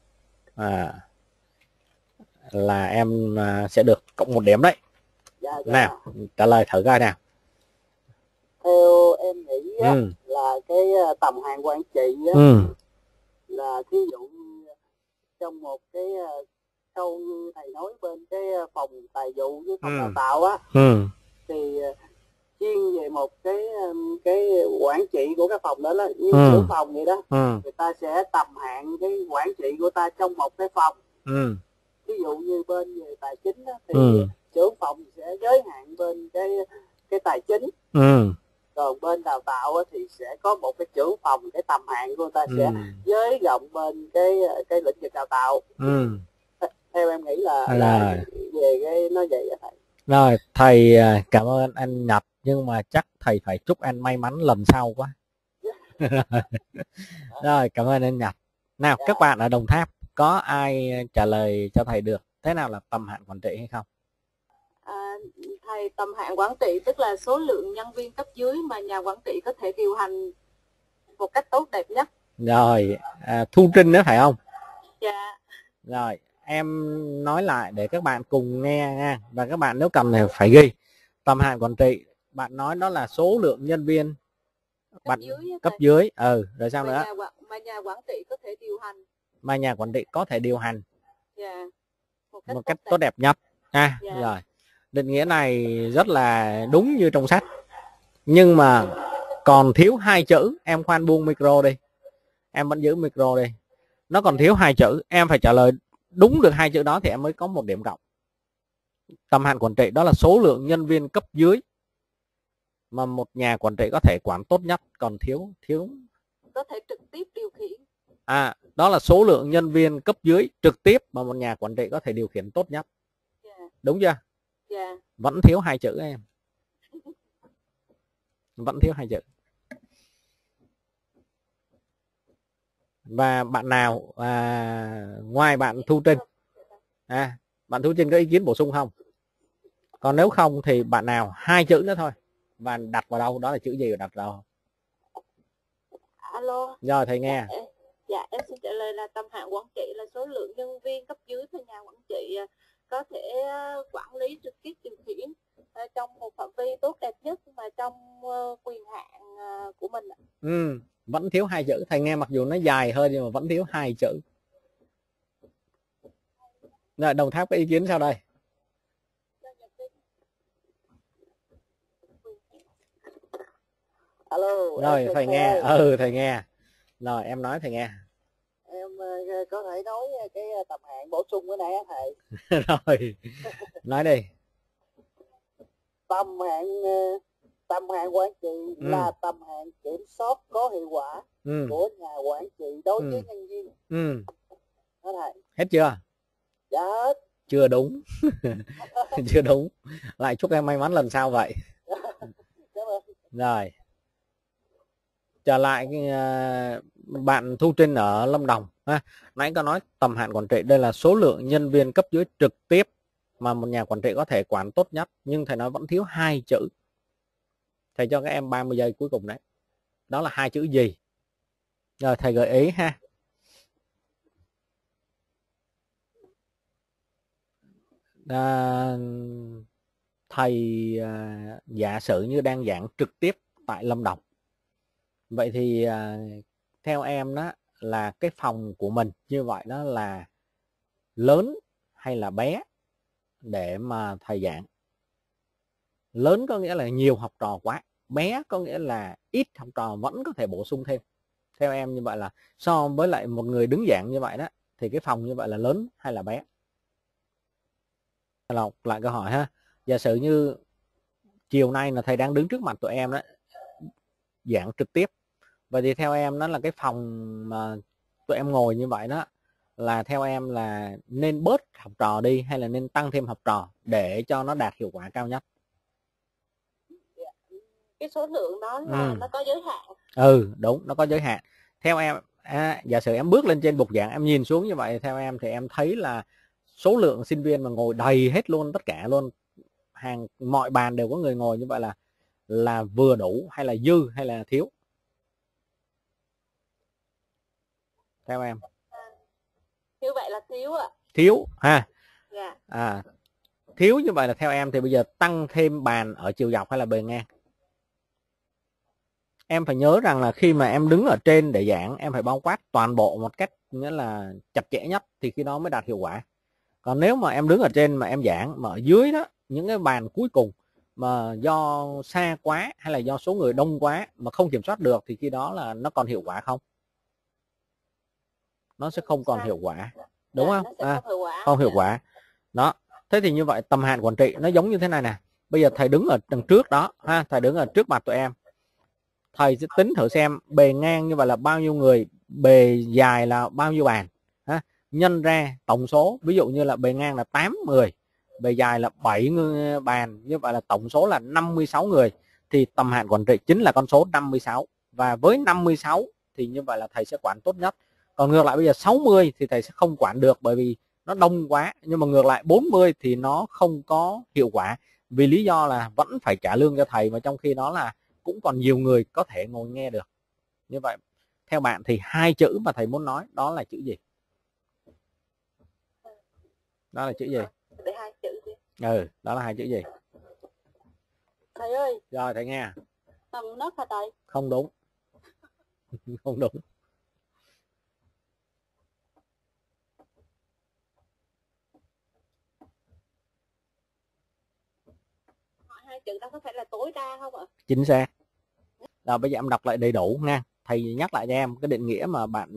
Là em sẽ được cộng 1 điểm đấy. Dạ. Nào, trả lời thử coi nào. Theo em nghĩ là cái tầm hạn quản trị là thí dụ như trong một cái câu như thầy nói bên cái phòng tài vụ với phòng đào tạo thì chuyên về một cái quản trị của cái phòng đó, như trưởng phòng vậy đó, người ta sẽ tầm hạn cái quản trị của ta trong một cái phòng. Ví dụ như bên về tài chính đó, thì trưởng phòng sẽ giới hạn bên cái tài chính. Còn bên đào tạo thì sẽ có một cái trưởng phòng, cái tầm hạn của người ta sẽ giới rộng bên cái lĩnh vực đào tạo. Theo em nghĩ là về cái nó vậy đó thầy. Rồi, thầy cảm ơn anh Nhật, nhưng mà chắc thầy phải chúc anh may mắn lần sau quá. Rồi, cảm ơn anh Nhật. Nào, các bạn ở Đồng Tháp có ai trả lời cho thầy được thế nào là tầm hạn quản trị hay không? Thầy, tầm hạn quản trị tức là số lượng nhân viên cấp dưới mà nhà quản trị có thể điều hành một cách tốt đẹp nhất. Rồi, Thu Trinh đó phải không? Dạ. Rồi, em nói lại để các bạn cùng nghe nha. Và các bạn nếu cần thì phải ghi. Tầm hạn quản trị, bạn nói đó là số lượng nhân viên cấp dưới. Rồi sao nữa? Mà nhà quản trị có thể điều hành. Mà nhà quản trị có thể điều hành. Dạ. Một cách tốt đẹp nhất. Rồi. Định nghĩa này rất là đúng như trong sách. Nhưng mà còn thiếu 2 chữ, em khoan buông micro đi. Em vẫn giữ micro đi. Nó còn thiếu 2 chữ, em phải trả lời đúng được 2 chữ đó thì em mới có 1 điểm cộng. Tầm hạn quản trị đó là số lượng nhân viên cấp dưới mà một nhà quản trị có thể quản tốt nhất, còn thiếu có thể trực tiếp điều khiển. Đó là số lượng nhân viên cấp dưới trực tiếp mà một nhà quản trị có thể điều khiển tốt nhất. Đúng chưa? Vẫn thiếu 2 chữ em. Vẫn thiếu 2 chữ. Và bạn nào ngoài bạn Thu Trinh, bạn Thu Trinh có ý kiến bổ sung không? Còn nếu không thì bạn nào 2 chữ nữa thôi, và đặt vào đâu, đó là chữ gì và đặt vào đâu? Alo. Rồi thầy nghe. Dạ, em xin trả lời là tầm hạn quản trị là số lượng nhân viên cấp dưới mà nhà quản trị có thể quản lý trực tiếp điều khiển trong một phạm vi tốt đẹp nhất mà trong quyền hạn của mình. Vẫn thiếu 2 chữ. Thầy nghe mặc dù nó dài hơn nhưng mà vẫn thiếu 2 chữ. Rồi, Đồng Tháp có ý kiến sao đây? Alo. Rồi thầy nghe. Thầy nghe. Rồi em nói thầy nghe. Em có thể nói cái tầm hạn bổ sung bữa nay á thầy. Rồi nói đi. Tầm hạn quản trị là tầm hạn kiểm soát có hiệu quả của nhà quản trị đối với nhân viên. Đó thầy. Hết chưa? Dạ hết. Chưa đúng. Chưa đúng. Lại chúc em may mắn lần sau vậy. Rồi. Trở lại bạn Thu Trinh ở Lâm Đồng. Nãy có nói tầm hạn quản trị đây là số lượng nhân viên cấp dưới trực tiếp mà một nhà quản trị có thể quản tốt nhất, nhưng thầy nói vẫn thiếu 2 chữ. Thầy cho các em 30 giây cuối cùng đấy. Đó là 2 chữ gì? Rồi thầy gợi ý ha. Thầy giả sử như đang giảng trực tiếp tại Lâm Đồng. Vậy thì theo em đó là cái phòng của mình như vậy đó là lớn hay là bé để mà thầy giảng? Lớn có nghĩa là nhiều học trò quá, bé có nghĩa là ít học trò vẫn có thể bổ sung thêm. Theo em như vậy là so với lại một người đứng giảng như vậy đó thì cái phòng như vậy là lớn hay là bé? Lọc lại câu hỏi ha. Giả sử như chiều nay là thầy đang đứng trước mặt tụi em đó, giảng trực tiếp. Vậy thì theo em đó là cái phòng mà tụi em ngồi như vậy đó, là theo em là nên bớt học trò đi hay là nên tăng thêm học trò để cho nó đạt hiệu quả cao nhất? Cái số lượng đó là nó có giới hạn. Đúng, nó có giới hạn. Theo em, giả sử em bước lên trên bục giảng, em nhìn xuống như vậy, theo em thì em thấy là số lượng sinh viên mà ngồi đầy hết luôn, tất cả luôn, mọi bàn đều có người ngồi, như vậy là vừa đủ hay là dư hay là thiếu? Theo em. Như vậy là thiếu ạ. Thiếu ha. Dạ. Thiếu như vậy là theo em thì bây giờ tăng thêm bàn ở chiều dọc hay là bề ngang? Em phải nhớ rằng là khi mà em đứng ở trên để giảng, em phải bao quát toàn bộ một cách nghĩa là chặt chẽ nhất thì khi đó mới đạt hiệu quả. Còn nếu mà em đứng ở trên mà em giảng mà ở dưới đó, những cái bàn cuối cùng mà do xa quá hay là do số người đông quá mà không kiểm soát được thì khi đó là nó còn hiệu quả không? Nó sẽ không còn hiệu quả, đúng không? Không hiệu quả. Đó. Thế thì như vậy tầm hạn quản trị nó giống như thế này nè. Bây giờ thầy đứng ở đằng trước đó ha, thầy đứng ở trước mặt tụi em. Thầy sẽ tính thử xem bề ngang như vậy là bao nhiêu người, bề dài là bao nhiêu bàn ha? Nhân ra tổng số, ví dụ như là bề ngang là 8 người, bề dài là 7 bàn, như vậy là tổng số là 56 người, thì tầm hạn quản trị chính là con số 56. Và với 56 thì như vậy là thầy sẽ quản tốt nhất. Còn ngược lại bây giờ 60 thì thầy sẽ không quản được bởi vì nó đông quá. Nhưng mà ngược lại 40 thì nó không có hiệu quả, vì lý do là vẫn phải trả lương cho thầy, mà trong khi đó là cũng còn nhiều người có thể ngồi nghe được. Như vậy theo bạn thì hai chữ mà thầy muốn nói đó là chữ gì? Đó là chữ gì? Để hai chữ gì? Đó là hai chữ gì? Thầy ơi. Rồi thầy nghe. Tầm nấc hả thầy? Không đúng. Không đúng. Hai chữ đó có phải là tối đa không ạ? Chính xác. Rồi bây giờ em đọc lại đầy đủ nha. Thầy nhắc lại cho em cái định nghĩa mà bạn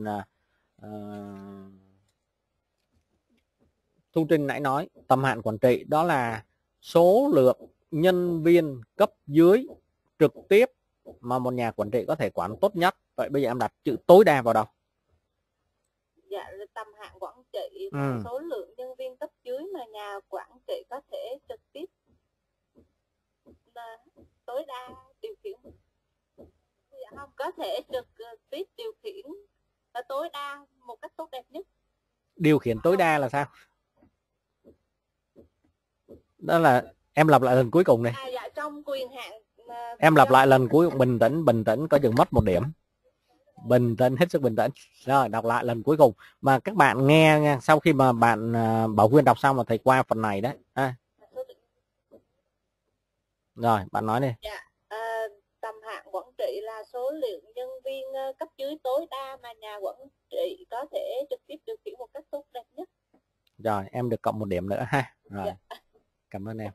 Thu Trinh nãy nói. Tầm hạn quản trị đó là số lượng nhân viên cấp dưới trực tiếp mà một nhà quản trị có thể quản tốt nhất. Vậy bây giờ em đặt chữ tối đa vào đâu? Dạ, tầm hạn quản trị số lượng nhân viên cấp dưới mà nhà quản trị có thể trực tiếp tối đa điều khiển. Dạ không, có thể trực tiếp điều khiển và tối đa một cách tốt đẹp nhất. Điều khiển tối đa là sao? Đó là em lặp lại lần cuối cùng này. Dạ, trong quyền hạn. Em lặp lại lần cuối, bình tĩnh có chừng mất 1 điểm. Bình tĩnh, hết sức bình tĩnh. Rồi đọc lại lần cuối cùng mà các bạn nghe nha. Sau khi mà bạn Bảo Quyên đọc xong mà thầy qua phần này đấy. Rồi bạn nói đi. Dạ, tầm hạn quản trị là số lượng nhân viên cấp dưới tối đa mà nhà quản trị có thể trực tiếp điều khiển một cách tốt đẹp nhất. Rồi em được cộng 1 điểm nữa ha. Rồi. Dạ. Cảm ơn em.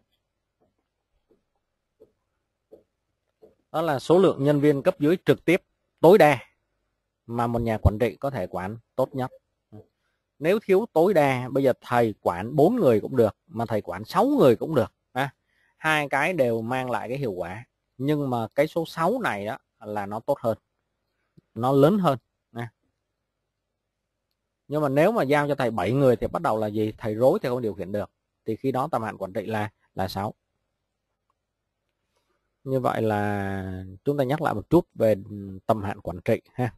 Đó là số lượng nhân viên cấp dưới trực tiếp tối đa mà một nhà quản trị có thể quản tốt nhất. Nếu thiếu tối đa, bây giờ thầy quản 4 người cũng được, mà thầy quản 6 người cũng được. Hai cái đều mang lại cái hiệu quả. Nhưng mà cái số 6 này đó là nó tốt hơn, nó lớn hơn. Nhưng mà nếu mà giao cho thầy 7 người thì bắt đầu là gì? Thầy rối thì không điều khiển được. Thì khi đó tầm hạn quản trị là 6. Như vậy là chúng ta nhắc lại một chút về tầm hạn quản trị ha.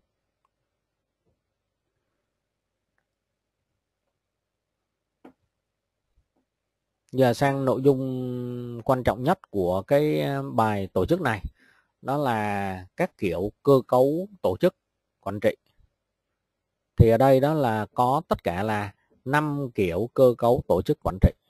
Giờ sang nội dung quan trọng nhất của cái bài tổ chức này. Đó là các kiểu cơ cấu tổ chức quản trị. Thì ở đây đó là có tất cả là 5 kiểu cơ cấu tổ chức quản trị.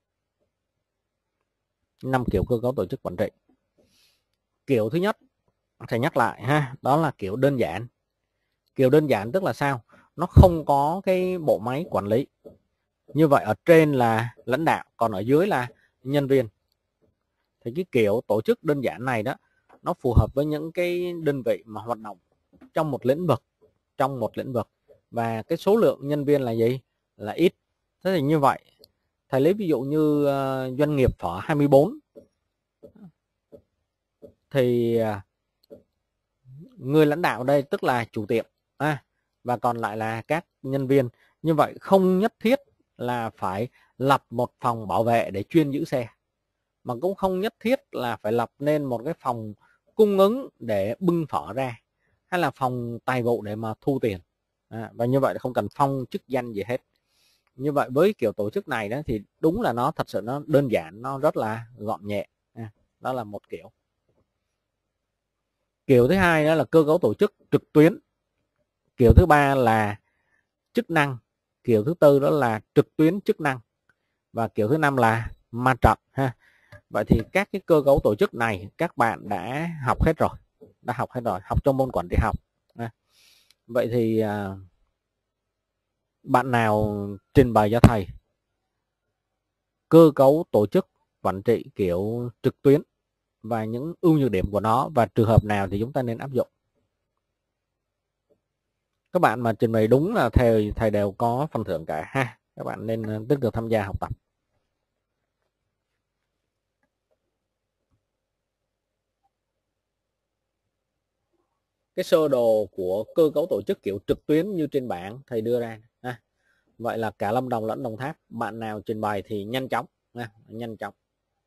5 kiểu cơ cấu tổ chức quản trị. Kiểu thứ nhất, thầy nhắc lại ha, đó là kiểu đơn giản. Kiểu đơn giản tức là sao? Nó không có cái bộ máy quản lý. Như vậy ở trên là lãnh đạo, còn ở dưới là nhân viên. Thì cái kiểu tổ chức đơn giản này đó, nó phù hợp với những cái đơn vị mà hoạt động trong một lĩnh vực trong một lĩnh vực, và cái số lượng nhân viên là gì? Là ít. Thế thì như vậy thầy lấy ví dụ như doanh nghiệp phở 24 thì người lãnh đạo đây tức là chủ tiệm và còn lại là các nhân viên. Như vậy không nhất thiết là phải lập một phòng bảo vệ để chuyên giữ xe, mà cũng không nhất thiết là phải lập nên một cái phòng cung ứng để bưng phở ra, hay là phòng tài vụ để mà thu tiền. Và như vậy không cần phong chức danh gì hết. Như vậy với kiểu tổ chức này đó thì đúng là nó thật sự nó đơn giản, nó rất là gọn nhẹ. Đó là một kiểu. Kiểu thứ hai đó là cơ cấu tổ chức trực tuyến. Kiểu thứ ba là chức năng. Kiểu thứ tư đó là trực tuyến chức năng. Và kiểu thứ năm là ma trận ha. Vậy thì các cái cơ cấu tổ chức này các bạn đã học hết rồi. Học trong môn quản trị học. Vậy thì bạn nào trình bày cho thầy cơ cấu tổ chức quản trị kiểu trực tuyến và những ưu nhược điểm của nó, và trường hợp nào thì chúng ta nên áp dụng? Các bạn mà trình bày đúng là thầy đều có phần thưởng cả ha. Các bạn nên tích cực tham gia học tập. Cái sơ đồ của cơ cấu tổ chức kiểu trực tuyến như trên bảng thầy đưa ra ha. Vậy là cả Lâm Đồng lẫn Đồng Tháp, bạn nào trình bày thì nhanh chóng ha, nhanh chóng.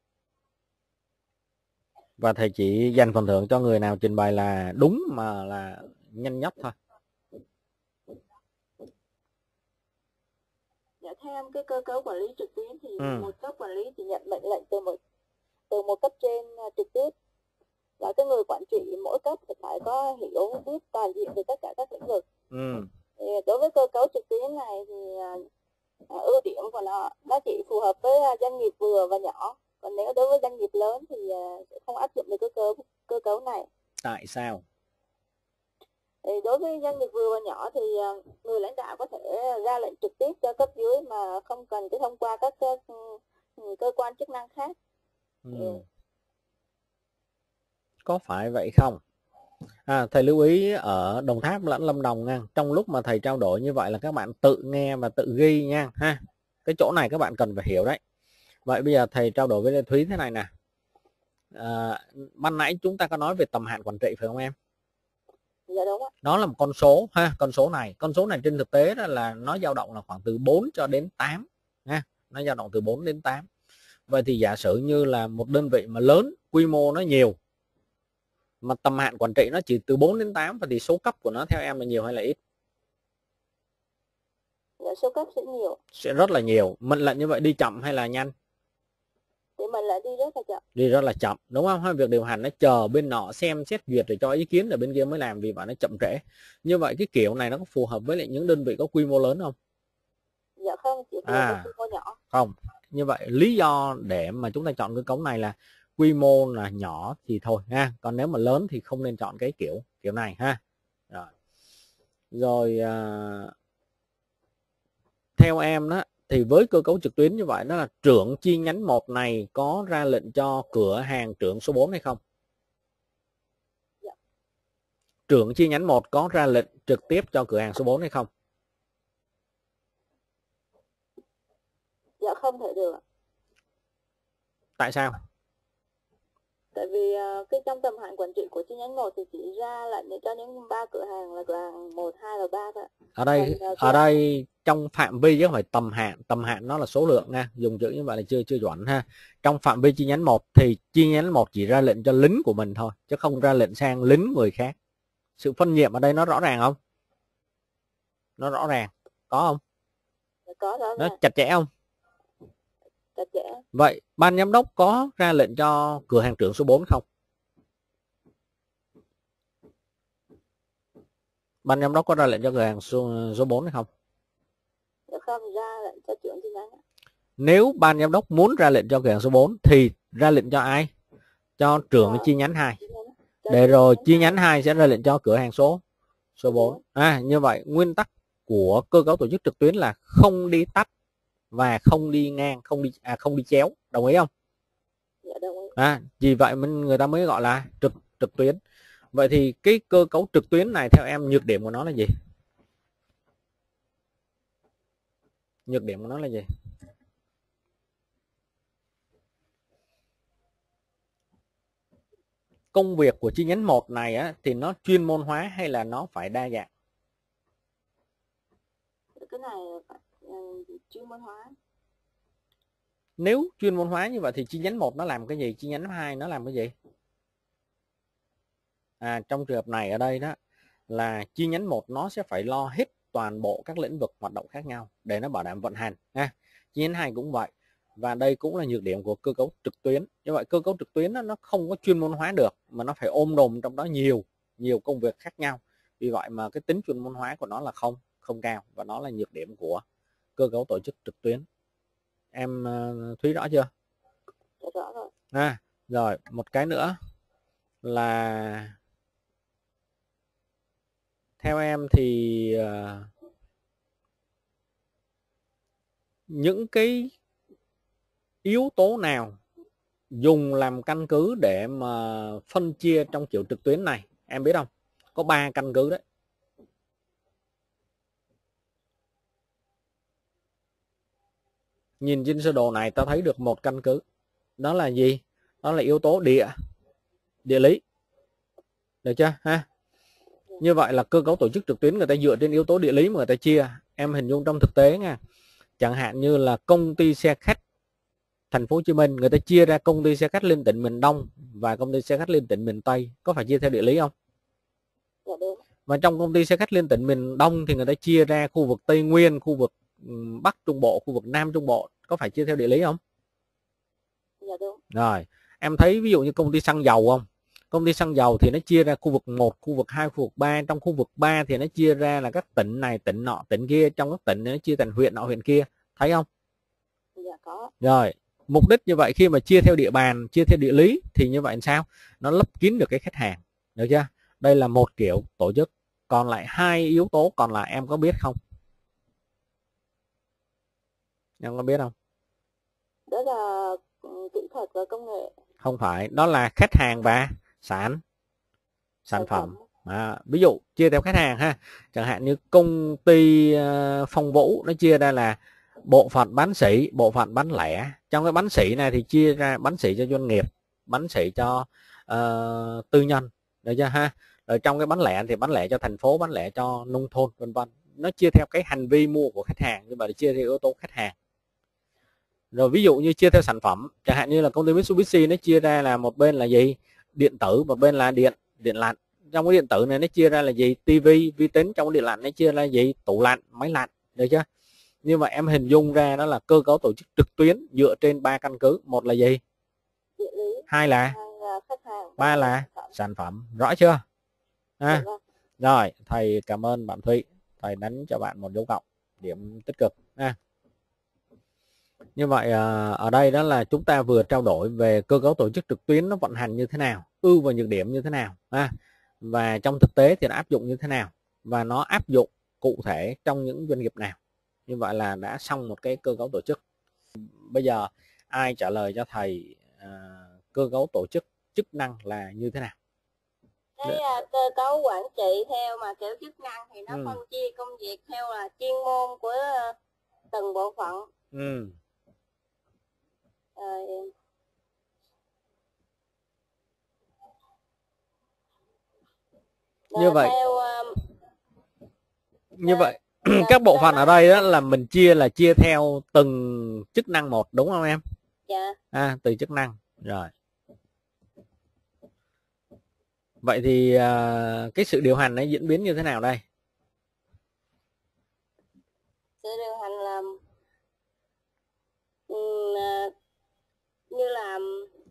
Và thầy chỉ dành phần thưởng cho người nào trình bày là đúng mà là nhanh nhất thôi. Dạ, theo cái cơ cấu quản lý trực tuyến thì một cấp quản lý thì nhận mệnh lệnh từ một cấp trên trực tiếp, và cái người quản trị mỗi cấp thì phải có hiểu biết toàn diện về tất cả các lĩnh vực. Thì đối với cơ cấu trực tuyến này thì ưu điểm của nó chỉ phù hợp với doanh nghiệp vừa và nhỏ, còn nếu đối với doanh nghiệp lớn thì sẽ không áp dụng được cái cơ cấu này. Tại sao? Thì đối với doanh nghiệp vừa và nhỏ thì người lãnh đạo có thể ra lệnh trực tiếp cho cấp dưới mà không cần phải thông qua các cơ quan chức năng khác. Có phải vậy không? Thầy lưu ý ở Đồng Tháp lẫn Lâm Đồng nha, trong lúc mà thầy trao đổi như vậy là các bạn tự nghe và tự ghi nha ha. Cái chỗ này các bạn cần phải hiểu đấy. Vậy bây giờ thầy trao đổi với Lê Thúy thế này nè. Ban nãy chúng ta có nói về tầm hạn quản trị phải không em? Dạ đúng ạ. Nó là một con số ha, con số này trên thực tế đó là nó dao động là khoảng từ 4 cho đến 8 ha, nó dao động từ 4 đến 8. Vậy thì giả sử như là một đơn vị mà lớn, quy mô nó nhiều, mà tầm hạn quản trị nó chỉ từ 4 đến 8, và thì số cấp của nó theo em là nhiều hay là ít? Dạ, số cấp sẽ nhiều. Sẽ rất là nhiều. Mệnh lệnh như vậy đi chậm hay là nhanh? Thì mình lại đi rất là chậm. Đi rất là chậm, đúng không? Việc điều hành nó chờ bên nọ xem xét duyệt rồi cho ý kiến, ở bên kia mới làm, vì vậy nó chậm trễ. Như vậy cái kiểu này nó có phù hợp với lại những đơn vị có quy mô lớn không? Dạ không, chỉ phù hợp với quy mô nhỏ. Không. Như vậy lý do để mà chúng ta chọn cái cống này là quy mô là nhỏ thì thôi ha. Còn nếu mà lớn thì không nên chọn cái kiểu này ha. Rồi theo em đó thì với cơ cấu trực tuyến như vậy, đó là trưởng chi nhánh 1 này có ra lệnh cho cửa hàng trưởng số 4 hay không? Dạ. Trưởng chi nhánh 1 có ra lệnh trực tiếp cho cửa hàng số 4 hay không? Dạ không thể được. Tại sao? Tại vì cái trong tầm hạn quản trị của chi nhánh 1 thì chỉ ra lệnh để cho những 3 cửa hàng là cửa hàng 1, 2 và 3 thôi. Ở đây trong phạm vi chứ không phải tầm hạn nó là số lượng nha, dùng chữ như vậy là chưa chuẩn ha. Trong phạm vi chi nhánh 1 thì chi nhánh 1 chỉ ra lệnh cho lính của mình thôi, chứ không ra lệnh sang lính người khác. Sự phân nhiệm ở đây nó rõ ràng không? Nó rõ ràng, có không? Có rõ ràng. Nó chặt chẽ không? Chặt chẽ. Vậy ban giám đốc có ra lệnh cho cửa hàng trưởng số 4 không? Ban giám đốc có ra lệnh cho cửa hàng số 4 hay không? Không, ra lệnh cho trưởng chi nhánh. Nếu ban giám đốc muốn ra lệnh cho cửa hàng số 4 thì ra lệnh cho ai? Cho trưởng chi nhánh 2. Để rồi chi nhánh 2 sẽ ra lệnh cho cửa hàng số 4. Như vậy nguyên tắc của cơ cấu tổ chức trực tuyến là không đi tắt và không đi ngang, không đi chéo, đồng ý không? Dạ, đồng ý. Vì vậy người ta mới gọi là trực tuyến. Vậy thì cái cơ cấu trực tuyến này theo em nhược điểm của nó là gì? Nhược điểm của nó là gì? Công việc của chi nhánh 1 này á, thì nó chuyên môn hóa hay là nó phải đa dạng? Cái này chuyên môn hóa. Nếu chuyên môn hóa như vậy thì chi nhánh 1 nó làm cái gì? Chi nhánh 2 nó làm cái gì? Trong trường hợp này ở đây đó là chi nhánh 1 nó sẽ phải lo hết toàn bộ các lĩnh vực hoạt động khác nhau để nó bảo đảm vận hành. Chi nhánh 2 cũng vậy. Và đây cũng là nhược điểm của cơ cấu trực tuyến. Như vậy cơ cấu trực tuyến nó không có chuyên môn hóa được, mà nó phải ôm đồm trong đó nhiều công việc khác nhau. Vì vậy mà cái tính chuyên môn hóa của nó là không cao, và nó là nhược điểm của cơ cấu tổ chức trực tuyến. Em Thúy rõ chưa? Rõ rồi. Rồi một cái nữa là theo em thì những cái yếu tố nào dùng làm căn cứ để mà phân chia trong kiểu trực tuyến này, em biết không? Có 3 căn cứ đấy. Nhìn trên sơ đồ này ta thấy được một căn cứ. Đó là gì? Đó là yếu tố địa lý. Được chưa ha? Như vậy là cơ cấu tổ chức trực tuyến người ta dựa trên yếu tố địa lý mà người ta chia. Em hình dung trong thực tế nha. Chẳng hạn như là công ty xe khách Thành phố Hồ Chí Minh, người ta chia ra công ty xe khách liên tỉnh miền Đông và công ty xe khách liên tỉnh miền Tây, có phải chia theo địa lý không? Dạ đúng. Và trong công ty xe khách liên tỉnh miền Đông thì người ta chia ra khu vực Tây Nguyên, khu vực Bắc Trung Bộ, khu vực Nam Trung Bộ, có phải chia theo địa lý không? Dạ đúng. Rồi, em thấy ví dụ như công ty xăng dầu không? Công ty xăng dầu thì nó chia ra khu vực 1, khu vực 2, khu vực 3. Trong khu vực 3 thì nó chia ra là các tỉnh này, tỉnh nọ, tỉnh kia. Trong các tỉnh nó chia thành huyện nọ, huyện kia. Thấy không? Dạ có. Rồi, mục đích như vậy khi mà chia theo địa bàn, chia theo địa lý thì như vậy làm sao? Nó lấp kín được cái khách hàng. Được chưa? Đây là một kiểu tổ chức. Còn lại 2 yếu tố còn lại em có biết không? Em có biết không? Đó là kỹ thuật và công nghệ. Không phải, đó là khách hàng và sản phẩm. Ví dụ chia theo khách hàng ha. Chẳng hạn như công ty Phong Vũ nó chia ra là bộ phận bán sỉ, bộ phận bán lẻ. Trong cái bán sỉ này thì chia ra bán sỉ cho doanh nghiệp, bán sỉ cho tư nhân, được chưa ha? Rồi trong cái bán lẻ thì bán lẻ cho thành phố, bán lẻ cho nông thôn, vân vân. Nó chia theo cái hành vi mua của khách hàng, nhưng mà chia theo yếu tố khách hàng. Rồi ví dụ như chia theo sản phẩm, chẳng hạn như là công ty Mitsubishi nó chia ra là một bên là gì? Điện tử, một bên là điện lạnh. Trong cái điện tử này nó chia ra là gì? Tivi, vi tính. Trong cái điện lạnh nó chia ra là gì? Tủ lạnh, máy lạnh, được chưa? Nhưng mà em hình dung ra đó là cơ cấu tổ chức trực tuyến dựa trên 3 căn cứ. Một là gì? Địa lý. 2 là khách hàng. 3 là sản phẩm. Rõ chưa? Rồi, thầy cảm ơn bạn Thụy. Thầy đánh cho bạn một dấu cộng, điểm tích cực ha. Như vậy ở đây đó là chúng ta vừa trao đổi về cơ cấu tổ chức trực tuyến nó vận hành như thế nào, ưu và nhược điểm như thế nào, và trong thực tế thì nó áp dụng như thế nào, và nó áp dụng cụ thể trong những doanh nghiệp nào. Như vậy là đã xong một cái cơ cấu tổ chức. Bây giờ ai trả lời cho thầy cơ cấu tổ chức chức năng là như thế nào? Cái cơ cấu quản trị theo mà kiểu chức năng thì nó phân chia công việc theo là chuyên môn của từng bộ phận. Như vậy như vậy các bộ phận ở đây đó là mình chia theo từng chức năng một, đúng không em? Dạ. Từ chức năng. Rồi. Vậy thì cái sự điều hành nó diễn biến như thế nào đây? Sự điều hành là như là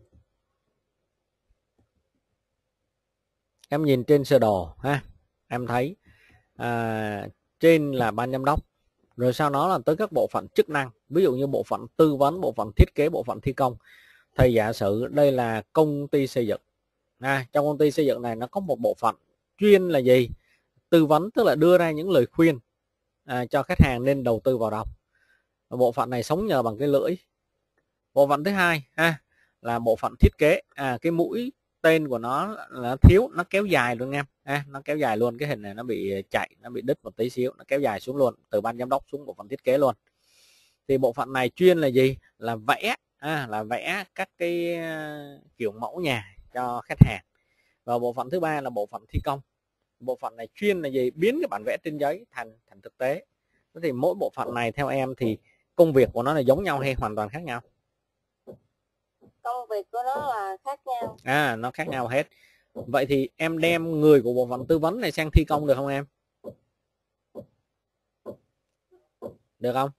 em nhìn trên sơ đồ ha, em thấy trên là ban giám đốc, rồi sau đó là tới các bộ phận chức năng, ví dụ như bộ phận tư vấn, bộ phận thiết kế, bộ phận thi công. Thầy giả sử đây là công ty xây dựng. Trong công ty xây dựng này nó có một bộ phận chuyên là gì? Tư vấn, tức là đưa ra những lời khuyên cho khách hàng nên đầu tư vào đâu. Bộ phận này sống nhờ bằng cái lưỡi. Bộ phận thứ hai là bộ phận thiết kế. Cái mũi tên của nó là thiếu, nó kéo dài luôn em. Nó kéo dài luôn, cái hình này nó bị chạy, nó bị đứt một tí xíu, nó kéo dài xuống luôn, từ ban giám đốc xuống bộ phận thiết kế luôn. Thì bộ phận này chuyên là gì? Là vẽ, là vẽ các cái kiểu mẫu nhà cho khách hàng. Và bộ phận thứ ba là bộ phận thi công. Bộ phận này chuyên là gì? Biến cái bản vẽ trên giấy thành thực tế. Thế thì mỗi bộ phận này theo em thì công việc của nó là giống nhau hay hoàn toàn khác nhau? Công việc của nó là khác nhau. Nó khác nhau hết. Vậy thì em đem người của bộ phận tư vấn này sang thi công được không em? Được không?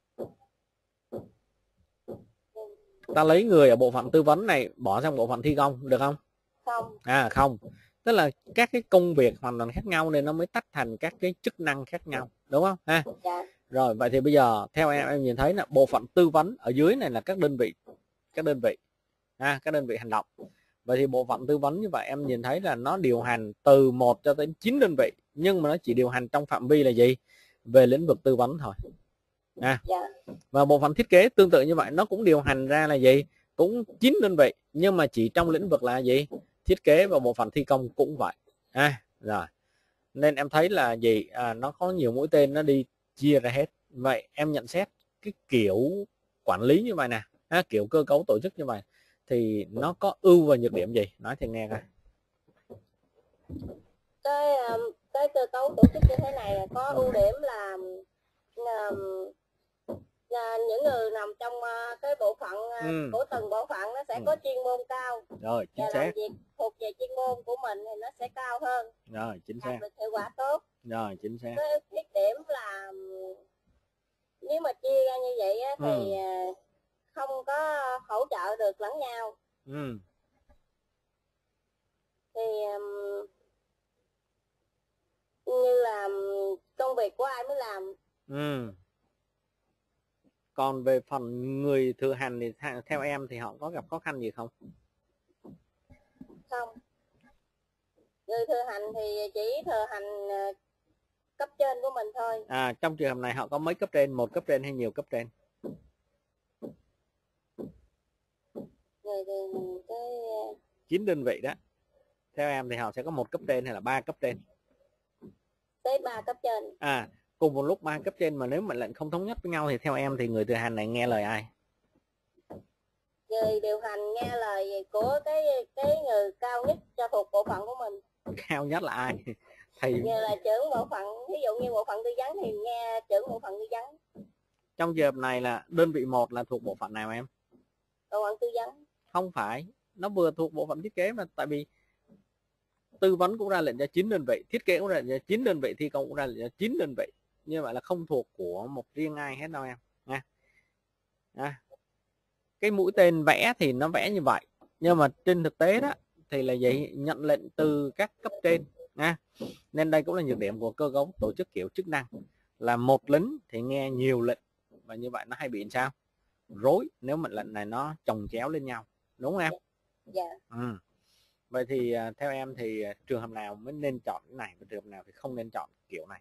Ta lấy người ở bộ phận tư vấn này bỏ sang bộ phận thi công được không? Không. Không. Tức là các cái công việc hoàn toàn khác nhau nên nó mới tách thành các cái chức năng khác nhau, đúng không? Dạ. Rồi, vậy thì bây giờ theo em nhìn thấy là bộ phận tư vấn ở dưới này là các đơn vị các đơn vị hành động. Vậy thì bộ phận tư vấn như vậy em nhìn thấy là nó điều hành từ 1 cho đến 9 đơn vị, nhưng mà nó chỉ điều hành trong phạm vi là gì? Về lĩnh vực tư vấn thôi. Dạ. Và bộ phận thiết kế tương tự như vậy, nó cũng điều hành ra là gì? Cũng 9 đơn vị, nhưng mà chỉ trong lĩnh vực là gì? Thiết kế. Và bộ phận thi công cũng vậy. Rồi. Nên em thấy là gì? Nó có nhiều mũi tên nó đi chia ra hết. Vậy em nhận xét cái kiểu quản lý như vậy nè, kiểu cơ cấu tổ chức như vậy thì nó có ưu và nhược điểm gì? Nói thì nghe coi. Cái cơ cấu tổ chức như thế này có ưu điểm là những người nằm trong cái bộ phận của từng bộ phận nó sẽ có chuyên môn cao. Rồi, chính và xác. làm việc thuộc về chuyên môn của mình thì nó sẽ cao hơn. Rồi, chính xác. Đạt được hiệu quả tốt. Rồi, chính xác. Cái khuyết điểm là nếu mà chia ra như vậy thì không có hỗ trợ được lẫn nhau. Thì như là công việc của ai mới làm. Còn về phần người thừa hành thì theo em thì họ có gặp khó khăn gì không? Không. Người thừa hành thì chỉ thừa hành cấp trên của mình thôi. Trong trường hợp này họ có mấy cấp trên? Một cấp trên hay nhiều cấp trên? Người thừa hành cái 9 đơn vị đó. Theo em thì họ sẽ có một cấp trên hay là 3 cấp trên? Tới 3 cấp trên. Cùng một lúc 3 cấp trên, mà nếu mệnh lệnh không thống nhất với nhau thì theo em thì người thừa hành này nghe lời ai? Người điều hành nghe lời của cái người cao nhất cho thuộc bộ phận của mình. Cao nhất là ai? Thầy như là trưởng bộ phận, ví dụ như bộ phận tư vấn thì nghe trưởng bộ phận tư vấn. Trong trường hợp này là đơn vị 1 là thuộc bộ phận nào em? Bộ phận tư vấn. Không phải, nó vừa thuộc bộ phận thiết kế mà, tại vì tư vấn cũng ra lệnh cho 9 đơn vị, thiết kế cũng ra lệnh cho 9 đơn vị, thi công cũng ra lệnh cho 9 đơn vị. Như vậy là không thuộc của một riêng ai hết đâu em nha. Cái mũi tên vẽ thì nó vẽ như vậy, nhưng mà trên thực tế đó thì là vậy, nhận lệnh từ các cấp trên nha. Nên đây cũng là nhược điểm của cơ cấu tổ chức kiểu chức năng, là một lính thì nghe nhiều lệnh, và như vậy nó hay bị sao? Rối nếu mệnh lệnh này nó chồng chéo lên nhau, đúng không em? Dạ. Vậy thì theo em thì trường hợp nào mới nên chọn cái này và trường hợp nào thì không nên chọn kiểu này?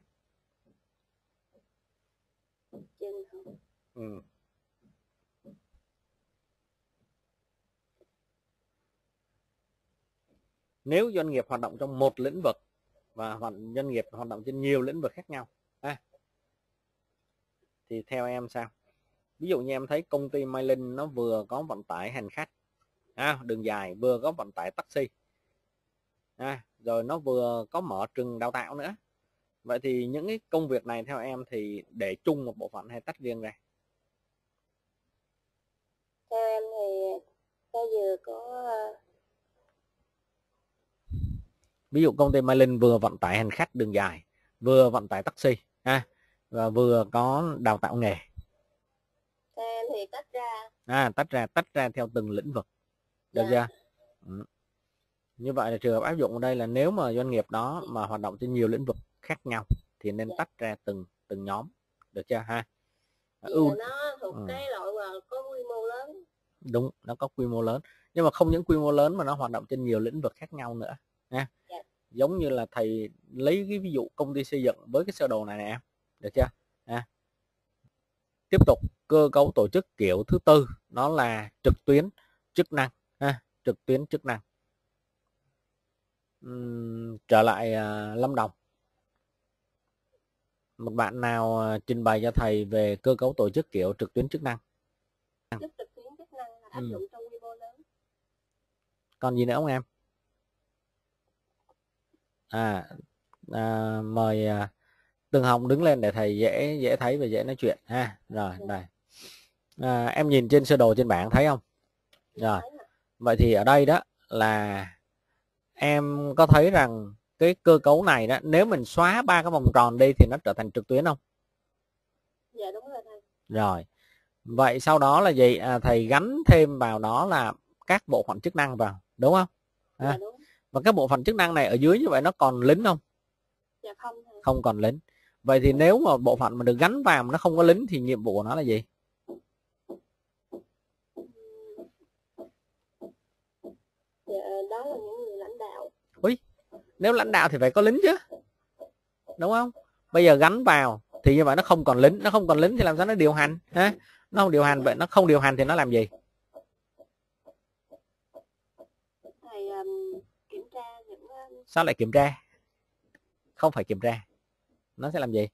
Nếu doanh nghiệp hoạt động trong một lĩnh vực và doanh nghiệp hoạt động trên nhiều lĩnh vực khác nhau thì theo em sao? Ví dụ như em thấy công ty Mai Linh nó vừa có vận tải hành khách đường dài, vừa có vận tải taxi, rồi nó vừa có mở trường đào tạo nữa. Vậy thì những cái công việc này theo em thì để chung một bộ phận hay tách riêng ra? Theo em thì cái vừa có, ví dụ công ty Mai Linh vừa vận tải hành khách đường dài, vừa vận tải taxi và vừa có đào tạo nghề. Theo em thì tách ra theo từng lĩnh vực, được chưa? Như vậy là trường hợp áp dụng ở đây là nếu mà doanh nghiệp đó mà hoạt động trên nhiều lĩnh vực khác nhau thì nên tách ra từng nhóm, được chưa ha? Nó thuộc cái loại mà có quy mô lớn. Đúng, nó có quy mô lớn, nhưng mà không những quy mô lớn mà nó hoạt động trên nhiều lĩnh vực khác nhau nữa nha. Giống như là thầy lấy cái ví dụ công ty xây dựng với cái sơ đồ này nè em, được chưa? Tiếp tục cơ cấu tổ chức kiểu thứ tư, nó là trực tuyến chức năng trực tuyến chức năng. Trở lại Lâm Đồng. Một bạn nào trình bày cho thầy về cơ cấu tổ chức kiểu trực tuyến chức năng. Trực tuyến chức năng là áp dụng trong quy mô lớn. Còn gì nữa không em? Mời Tường Hồng đứng lên để thầy dễ thấy và dễ nói chuyện ha. Rồi đây. Em nhìn trên sơ đồ trên bảng thấy không? Rồi. Vậy thì ở đây đó là em có thấy rằng cái cơ cấu này đó, nếu mình xóa 3 cái vòng tròn đi thì nó trở thành trực tuyến không? Dạ đúng rồi thầy. Rồi. Vậy sau đó là gì? Thầy gắn thêm vào đó là các bộ phận chức năng vào, đúng không? Dạ đúng. Và các bộ phận chức năng này ở dưới như vậy nó còn lính không? Dạ không thầy. Không còn lính. Vậy thì nếu mà bộ phận mà được gắn vào mà nó không có lính thì nhiệm vụ của nó là gì? Dạ, đó là những người lãnh đạo. Ui, nếu lãnh đạo thì phải có lính chứ, đúng không? Bây giờ gắn vào thì như vậy nó không còn lính, thì làm sao nó điều hành ha? Nó không điều hành, vậy nó không điều hành thì nó làm gì? Thầy kiểm tra những Sao lại kiểm tra? Không phải kiểm tra. Nó sẽ làm gì?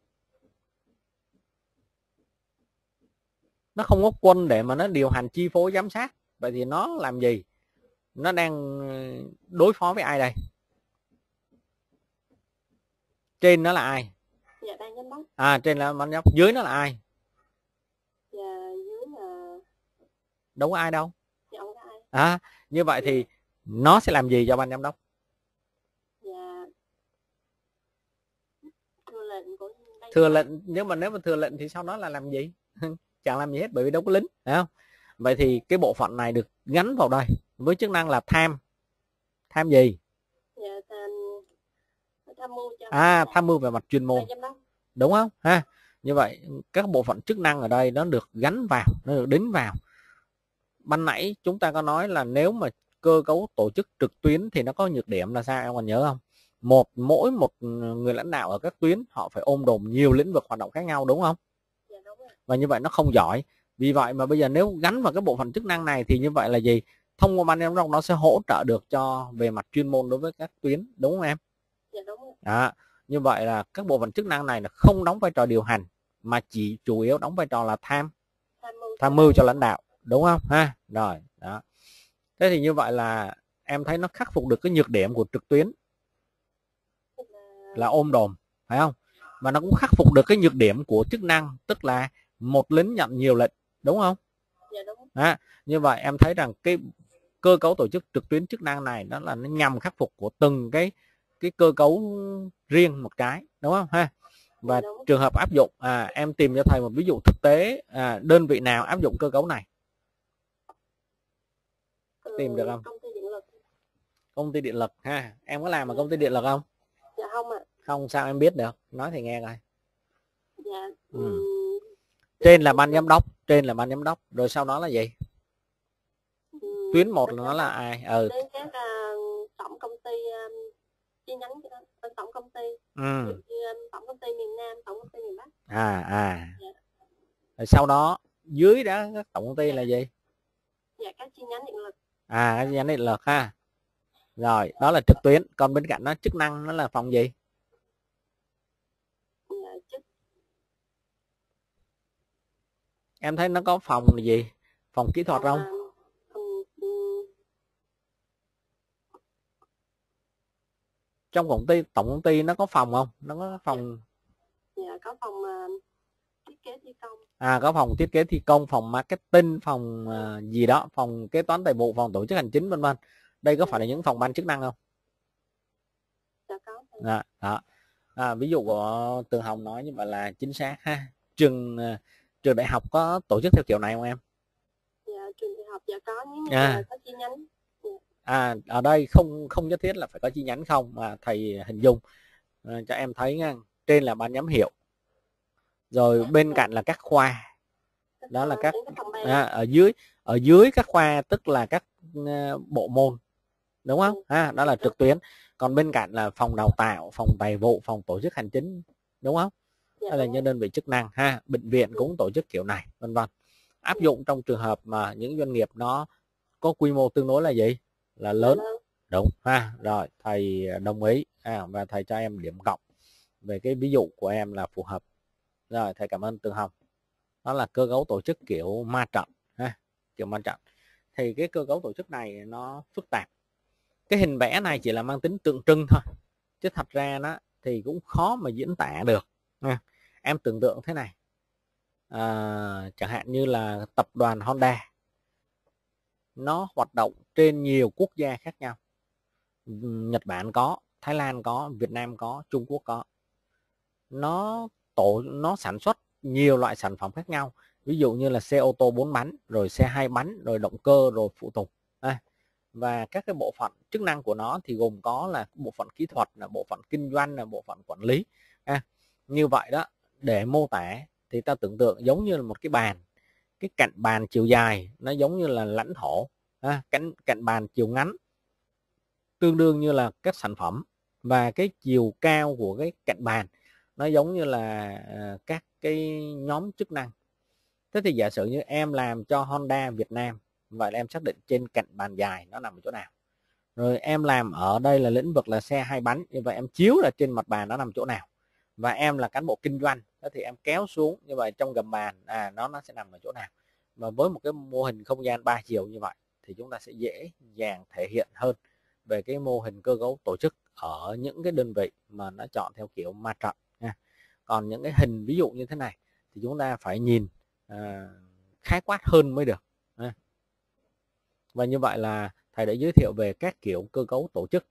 Nó không có quân để mà nó điều hành, chi phối, giám sát. Vậy thì nó làm gì? Nó đang đối phó với ai đây? Trên nó là ai? Dạ, ban giám đốc. Trên là ban giám đốc. Dưới nó là ai? Dạ, dưới là đâu có ai đâu. Dạ, không có ai. Như vậy thì nó sẽ làm gì cho ban giám đốc? Dạ, thừa lệnh của thừa lệnh. Nhưng mà nếu mà thừa lệnh thì sau đó là làm gì? Chẳng làm gì hết, bởi vì đâu có lính, phải không? Vậy thì cái bộ phận này được gắn vào đây với chức năng là tham gì? Dạ, tham mưu cho tham mưu về mặt chuyên môn, đúng không ha? Như vậy các bộ phận chức năng ở đây nó được gắn vào, nó được đính vào. Ban nãy chúng ta có nói là nếu mà cơ cấu tổ chức trực tuyến thì nó có nhược điểm là sao, em còn nhớ không? Mỗi một người lãnh đạo ở các tuyến họ phải ôm đồm nhiều lĩnh vực hoạt động khác nhau, đúng không? Dạ, đúng rồi. Và như vậy nó không giỏi. Vì vậy mà bây giờ nếu gắn vào cái bộ phận chức năng này thì như vậy là gì? Thông qua ban giám đốc nó sẽ hỗ trợ được cho về mặt chuyên môn đối với các tuyến, đúng không em? Dạ, đúng rồi. Như vậy là các bộ phận chức năng này là không đóng vai trò điều hành mà chỉ chủ yếu đóng vai trò là tham mưu cho lãnh đạo, đúng không ha? Rồi đó. Thế thì như vậy là em thấy nó khắc phục được cái nhược điểm của trực tuyến là ôm đồm, phải không? Và nó cũng khắc phục được cái nhược điểm của chức năng, tức là một lính nhận nhiều lệnh, đúng không? Dạ, đúng. Như vậy em thấy rằng cái cơ cấu tổ chức trực tuyến chức năng này đó là nó nhằm khắc phục của từng cái cơ cấu riêng một cái, đúng không ha? Và trường hợp áp dụng, em tìm cho thầy một ví dụ thực tế, đơn vị nào áp dụng cơ cấu này, tìm được không? Công ty điện lực ha. Em có làm ở công ty điện lực không? Dạ không ạ. Không, sao em biết được? Nói thì nghe coi. Dạ. Trên là ban giám đốc, rồi sau đó là gì? Tuyến 1 là nó là ai? Đến các tổng công ty chi nhánh, tổng công ty, tổng công ty miền Nam, tổng công ty miền Bắc. Dạ. Rồi sau đó dưới đó các tổng công ty là gì? Dạ, các chi nhánh điện lực. Các chi nhánh điện lực ha. Rồi, đó là trực tuyến. Còn bên cạnh nó chức năng nó là phòng gì? Dạ, em thấy nó có phòng gì? Phòng kỹ thuật không? Trong tổng công ty nó có phòng không? Nó có phòng. Dạ, có phòng thiết kế thi công. Có phòng thiết kế thi công, phòng marketing, phòng gì đó, phòng kế toán tài vụ, phòng tổ chức hành chính, vân vân. Đây có phải là những phòng ban chức năng không? Dạ, có. Đó. Ví dụ của Tường Hồng nói như vậy là chính xác ha. Trường đại học có tổ chức theo kiểu này không em? Dạ, trường đại học dạ có, nhưng mà có chi nhánh. Ở đây không nhất thiết là phải có chi nhánh không, mà thầy hình dung cho em thấy nha. Trên là ban giám hiệu, rồi bên cạnh là các khoa, đó là các ở dưới các khoa tức là các bộ môn, đúng không? Đó là trực tuyến. Còn bên cạnh là phòng đào tạo, phòng tài vụ, phòng tổ chức hành chính, đúng không? Đó là những đơn vị chức năng ha. Bệnh viện cũng tổ chức kiểu này, vân vân. Áp dụng trong trường hợp mà những doanh nghiệp nó có quy mô tương đối là gì? Là lớn, đúng ha. Rồi thầy đồng ý và thầy cho em điểm cộng về cái ví dụ của em là phù hợp. Rồi, thầy cảm ơn Tường Hồng. Đó là cơ cấu tổ chức kiểu ma trận ha, kiểu ma trận. Thì cái cơ cấu tổ chức này nó phức tạp. Cái hình vẽ này chỉ là mang tính tượng trưng thôi, chứ thật ra nó thì cũng khó mà diễn tả được ha. Em tưởng tượng thế này, chẳng hạn như là tập đoàn Honda, nó hoạt động trên nhiều quốc gia khác nhau. Nhật Bản có, Thái Lan có, Việt Nam có, Trung Quốc có. Nó sản xuất nhiều loại sản phẩm khác nhau. Ví dụ như là xe ô tô 4 bánh, rồi xe 2 bánh, rồi động cơ, rồi phụ tùng. Và các cái bộ phận chức năng của nó thì gồm có là bộ phận kỹ thuật, là bộ phận kinh doanh, là bộ phận quản lý. Như vậy đó, để mô tả thì ta tưởng tượng giống như là một cái bàn. Cái cạnh bàn chiều dài nó giống như là lãnh thổ, cạnh bàn chiều ngắn tương đương như là các sản phẩm, và cái chiều cao của cái cạnh bàn nó giống như là các cái nhóm chức năng. Thế thì giả sử như em làm cho Honda Việt Nam, vậy là em xác định trên cạnh bàn dài nó nằm ở chỗ nào. Rồi em làm ở đây là lĩnh vực là xe 2 bánh, như vậy em chiếu là trên mặt bàn nó nằm chỗ nào. Và em là cán bộ kinh doanh, thế thì em kéo xuống như vậy trong gầm bàn nó sẽ nằm ở chỗ nào. Và với một cái mô hình không gian 3 chiều như vậy thì chúng ta sẽ dễ dàng thể hiện hơn về cái mô hình cơ cấu tổ chức ở những cái đơn vị mà nó chọn theo kiểu ma trận nha. Còn những cái hình ví dụ như thế này thì chúng ta phải nhìn khái quát hơn mới được. Và như vậy là thầy đã giới thiệu về các kiểu cơ cấu tổ chức.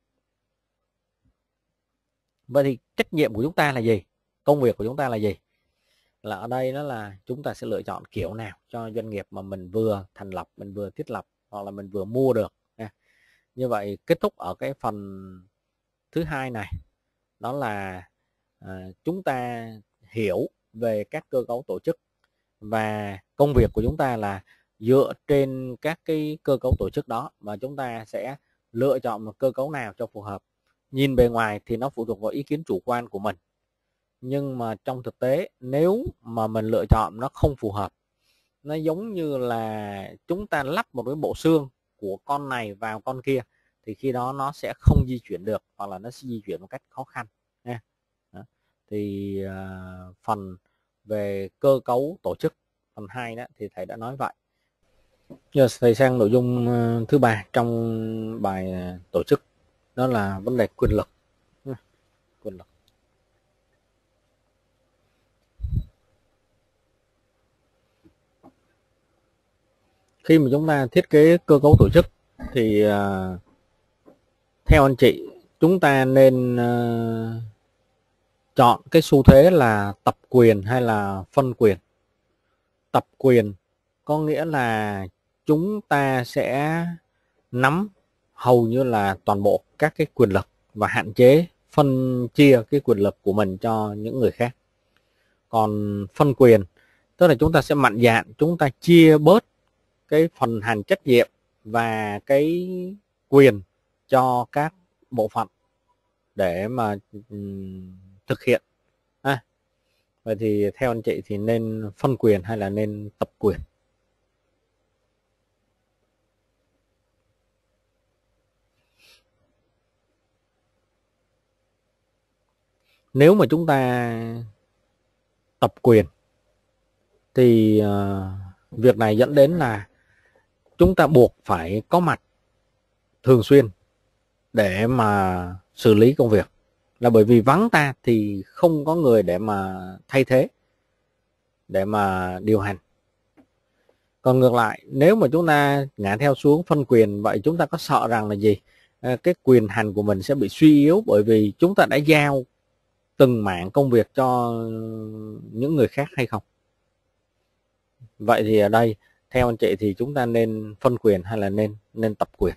Vậy thì trách nhiệm của chúng ta là gì? Công việc của chúng ta là gì? Là ở đây đó là chúng ta sẽ lựa chọn kiểu nào cho doanh nghiệp mà mình vừa thành lập, mình vừa thiết lập, hoặc là mình vừa mua được. Như vậy kết thúc ở cái phần thứ hai này, đó là chúng ta hiểu về các cơ cấu tổ chức, và công việc của chúng ta là dựa trên các cái cơ cấu tổ chức đó mà chúng ta sẽ lựa chọn một cơ cấu nào cho phù hợp. Nhìn bề ngoài thì nó phụ thuộc vào ý kiến chủ quan của mình, nhưng mà trong thực tế nếu mà mình lựa chọn nó không phù hợp, nó giống như là chúng ta lắp một cái bộ xương của con này vào con kia, thì khi đó nó sẽ không di chuyển được, hoặc là nó sẽ di chuyển một cách khó khăn nha. Thì phần về cơ cấu tổ chức phần 2 đó thì thầy đã nói vậy. Giờ thầy sang nội dung thứ 3 trong bài tổ chức, đó là vấn đề quyền lực. Quyền lực. Khi mà chúng ta thiết kế cơ cấu tổ chức thì theo anh chị, chúng ta nên chọn cái xu thế là tập quyền hay là phân quyền. Tập quyền có nghĩa là chúng ta sẽ nắm hầu như là toàn bộ các cái quyền lực và hạn chế phân chia cái quyền lực của mình cho những người khác. Còn phân quyền tức là chúng ta sẽ mạnh dạn, chúng ta chia bớt cái phần hành trách nhiệm và cái quyền cho các bộ phận để mà thực hiện. Vậy thì theo anh chị thì nên phân quyền hay là nên tập quyền? Nếu mà chúng ta tập quyền thì việc này dẫn đến là chúng ta buộc phải có mặt thường xuyên để mà xử lý công việc, là bởi vì vắng ta thì không có người để mà thay thế, để mà điều hành. Còn ngược lại, nếu mà chúng ta ngã theo xuống phân quyền, vậy chúng ta có sợ rằng là gì? Cái quyền hành của mình sẽ bị suy yếu, bởi vì chúng ta đã giao từng mảng công việc cho những người khác hay không? Vậy thì ở đây theo anh chị thì chúng ta nên phân quyền hay là nên tập quyền?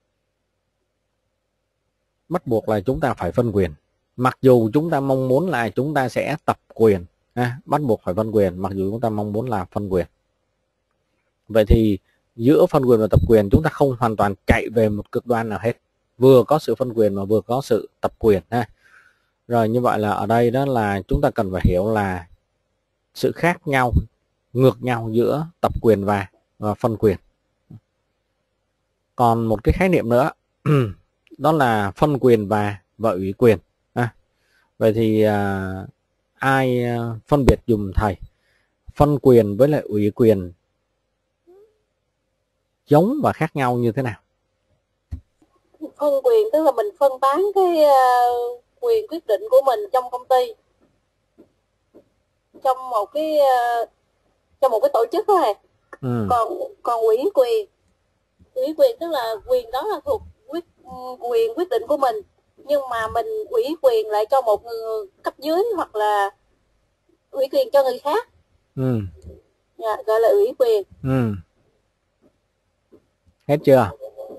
Bắt buộc là chúng ta phải phân quyền, mặc dù chúng ta mong muốn là chúng ta sẽ tập quyền. Bắt buộc phải phân quyền mặc dù chúng ta mong muốn là phân quyền. Vậy thì giữa phân quyền và tập quyền, chúng ta không hoàn toàn chạy về một cực đoan nào hết, vừa có sự phân quyền mà vừa có sự tập quyền. Rồi như vậy là ở đây đó là chúng ta cần phải hiểu là sự khác nhau, ngược nhau giữa tập quyền và phân quyền. Còn một cái khái niệm nữa đó là phân quyền và ủy quyền. Vậy thì ai phân biệt dùm thầy phân quyền với lại ủy quyền giống và khác nhau như thế nào? Phân quyền tức là mình phân tán cái quyền quyết định của mình trong công ty, trong một cái tổ chức đó này. Còn ủy quyền tức là quyền đó là thuộc quyền quyết định của mình, nhưng mà mình ủy quyền lại cho một người cấp dưới hoặc là ủy quyền cho người khác. Gọi là ủy quyền. Hết chưa?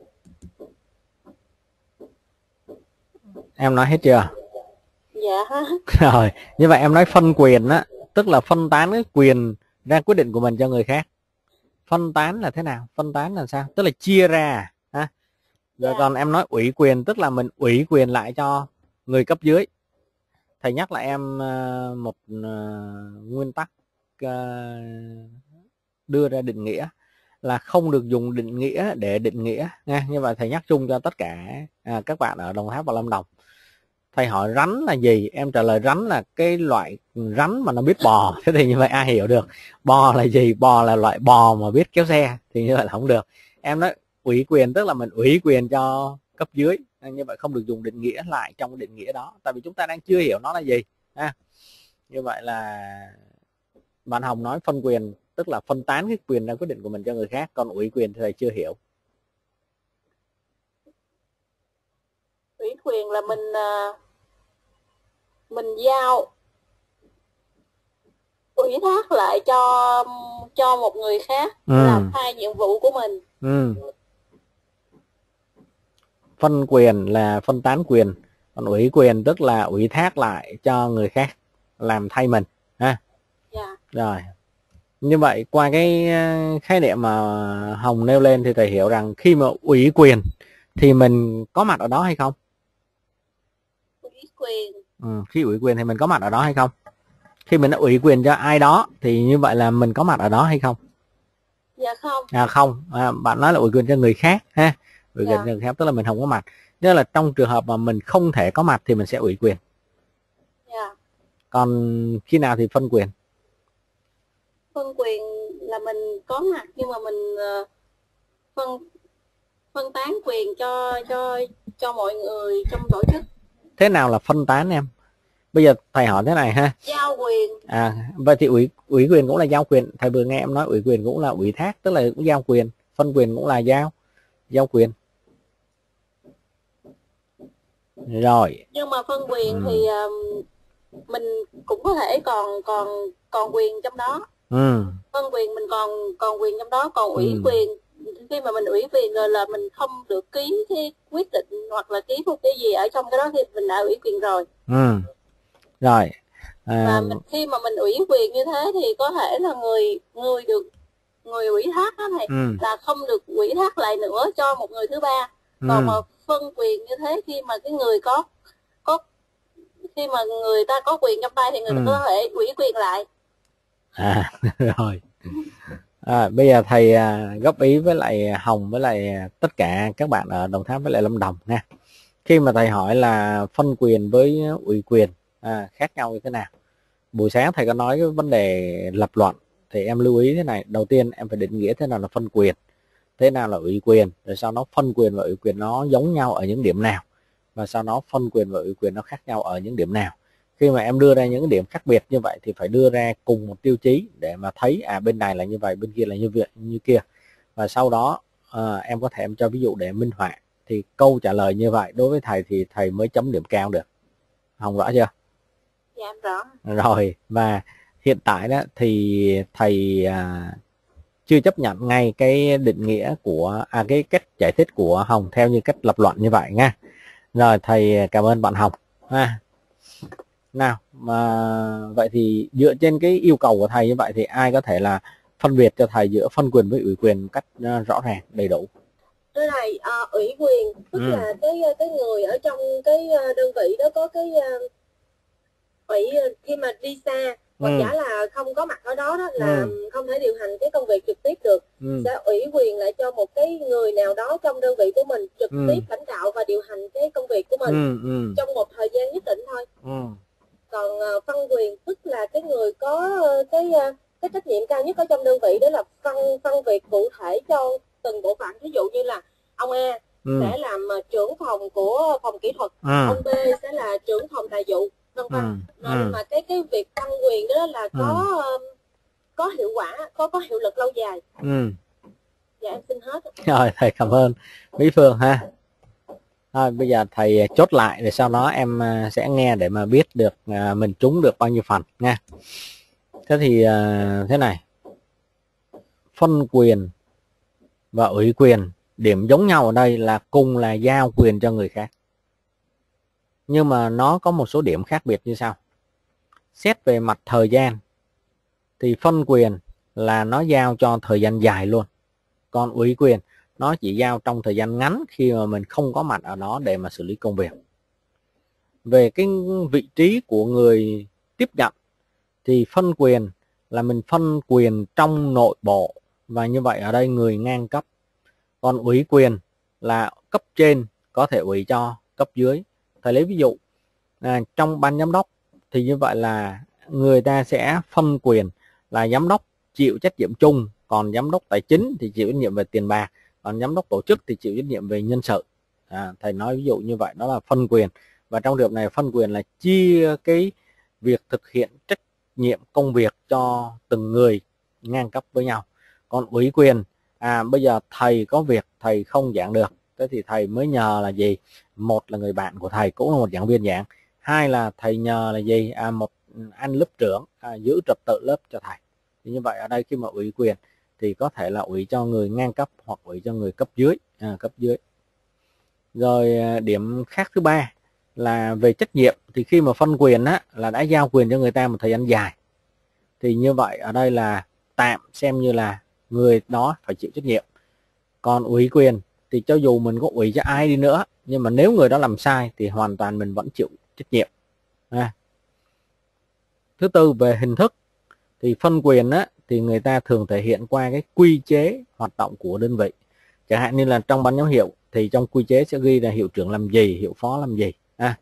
Em nói hết chưa? Dạ. Rồi, như vậy em nói phân quyền á, tức là phân tán cái quyền ra quyết định của mình cho người khác. Phân tán là thế nào? Phân tán là sao? Tức là chia ra ha. Rồi còn em nói ủy quyền tức là mình ủy quyền lại cho người cấp dưới. Thầy nhắc lại em một nguyên tắc đưa ra định nghĩa là không được dùng định nghĩa để định nghĩa nha. Như vậy thầy nhắc chung cho tất cả các bạn ở Đồng Tháp và Lâm Đồng. Thầy hỏi rắn là gì, em trả lời rắn là cái loại rắn mà nó biết bò. Thế thì như vậy ai hiểu được? Bò là gì? Bò là loại bò mà biết kéo xe, thì như vậy là không được. Em nói ủy quyền tức là mình ủy quyền cho cấp dưới, như vậy không được dùng định nghĩa lại trong cái định nghĩa đó, tại vì chúng ta đang chưa hiểu nó là gì. Như vậy là bạn Hồng nói phân quyền tức là phân tán cái quyền ra quyết định của mình cho người khác, còn ủy quyền thì thầy chưa hiểu. Ủy quyền là mình giao ủy thác lại cho một người khác làm thay nhiệm vụ của mình. Phân quyền là phân tán quyền, còn ủy quyền tức là ủy thác lại cho người khác làm thay mình ha. Rồi, như vậy qua cái khái niệm mà Hồng nêu lên thì thầy hiểu rằng khi mà ủy quyền thì mình có mặt ở đó hay không? Khi ủy quyền thì mình có mặt ở đó hay không? Khi mình đã ủy quyền cho ai đó thì như vậy là mình có mặt ở đó hay không? Dạ không. Không. Bạn nói là ủy quyền cho người khác ha. Ủy quyền cho người khác tức là mình không có mặt. Tức là trong trường hợp mà mình không thể có mặt thì mình sẽ ủy quyền. Còn khi nào thì phân quyền? Phân quyền là mình có mặt nhưng mà mình phân tán quyền cho mọi người trong tổ chức. Thế nào là phân tán em? Bây giờ thầy hỏi thế này ha. Giao quyền. Vậy thì ủy quyền cũng là giao quyền. Thầy vừa nghe em nói ủy quyền cũng là ủy thác, tức là cũng giao quyền. Phân quyền cũng là giao quyền. Rồi. Nhưng mà phân quyền thì mình cũng có thể còn quyền trong đó. Phân quyền mình còn quyền trong đó, còn ủy quyền khi mà mình ủy quyền rồi là mình không được ký cái quyết định hoặc là ký một cái gì ở trong cái đó thì mình đã ủy quyền rồi. Rồi. Và khi mà mình ủy quyền như thế thì có thể là người ủy thác đó này là không được ủy thác lại nữa cho một người thứ ba. Còn mà phân quyền như thế khi mà cái người khi mà người ta có quyền trong tay thì người ta có thể ủy quyền lại. Rồi. Bây giờ thầy góp ý với lại Hồng với lại tất cả các bạn ở Đồng Tháp với lại Lâm Đồng nha. Khi mà thầy hỏi là phân quyền với ủy quyền khác nhau như thế nào, buổi sáng thầy có nói cái vấn đề lập luận thì em lưu ý thế này. Đầu tiên em phải định nghĩa thế nào là phân quyền, thế nào là ủy quyền, rồi sau đó phân quyền và ủy quyền nó giống nhau ở những điểm nào, và sau đó phân quyền và ủy quyền nó khác nhau ở những điểm nào. Khi mà em đưa ra những điểm khác biệt như vậy thì phải đưa ra cùng một tiêu chí để mà thấy bên này là như vậy, bên kia là như kia, và sau đó em có thể em cho ví dụ để minh họa. Thì câu trả lời như vậy đối với thầy thì thầy mới chấm điểm cao được. Hồng rõ chưa? Dạ em rõ. Rồi, và hiện tại đó thì thầy chưa chấp nhận ngay cái định nghĩa của cái cách giải thích của Hồng theo như cách lập luận như vậy nha. Rồi, thầy cảm ơn bạn Hồng ha. Nào mà vậy thì dựa trên cái yêu cầu của thầy như vậy thì ai có thể là phân biệt cho thầy giữa phân quyền với ủy quyền một cách rõ ràng đầy đủ? Cái này ủy quyền tức là cái người ở trong cái đơn vị đó có cái khi mà đi xa hoặc giả là không có mặt ở đó là không thể điều hành cái công việc trực tiếp được, sẽ ủy quyền lại cho một cái người nào đó trong đơn vị của mình trực tiếp lãnh đạo và điều hành cái công việc của mình trong một thời gian nhất định thôi. Còn phân quyền tức là cái người có cái trách nhiệm cao nhất ở trong đơn vị, đó là phân việc cụ thể cho từng bộ phận. Ví dụ như là ông A sẽ làm trưởng phòng của phòng kỹ thuật, ông B sẽ là trưởng phòng tài vụ, vân vân. Nên mà cái việc phân quyền đó là có hiệu quả, có hiệu lực lâu dài. Dạ em xin hết. Rồi thầy cảm ơn Mỹ Phương ha. Thôi bây giờ thầy chốt lại rồi sau đó em sẽ nghe để mà biết được mình trúng được bao nhiêu phần nha. Thế thì thế này, phân quyền và ủy quyền điểm giống nhau ở đây là cùng là giao quyền cho người khác, nhưng mà nó có một số điểm khác biệt như sau. Xét về mặt thời gian thì phân quyền là nó giao cho thời gian dài luôn, còn ủy quyền nó chỉ giao trong thời gian ngắn khi mà mình không có mặt ở đó để mà xử lý công việc. Về cái vị trí của người tiếp nhận thì phân quyền là mình phân quyền trong nội bộ, và như vậy ở đây người ngang cấp. Còn ủy quyền là cấp trên có thể ủy cho cấp dưới. Thầy lấy ví dụ trong ban giám đốc thì như vậy là người ta sẽ phân quyền là giám đốc chịu trách nhiệm chung, còn giám đốc tài chính thì chịu trách nhiệm về tiền bạc, còn giám đốc tổ chức thì chịu trách nhiệm về nhân sự. Thầy nói ví dụ như vậy, đó là phân quyền. Và trong trường này phân quyền là chia cái việc thực hiện trách nhiệm công việc cho từng người ngang cấp với nhau. Còn ủy quyền bây giờ thầy có việc thầy không giảng được, thế thì thầy mới nhờ là gì? Một là người bạn của thầy cũng là một giảng viên giảng, hai là thầy nhờ là gì? Một anh lớp trưởng giữ trật tự lớp cho thầy. Thì như vậy ở đây khi mà ủy quyền thì có thể là ủy cho người ngang cấp hoặc ủy cho người cấp dưới, cấp dưới. Rồi điểm khác thứ ba là về trách nhiệm, thì khi mà phân quyền là đã giao quyền cho người ta một thời gian dài, thì như vậy ở đây là tạm xem như là người đó phải chịu trách nhiệm. Còn ủy quyền thì cho dù mình có ủy cho ai đi nữa, nhưng mà nếu người đó làm sai thì hoàn toàn mình vẫn chịu trách nhiệm. Thứ tư, về hình thức thì phân quyền thì người ta thường thể hiện qua cái quy chế hoạt động của đơn vị. Chẳng hạn như là trong ban giám hiệu thì trong quy chế sẽ ghi là hiệu trưởng làm gì, hiệu phó làm gì,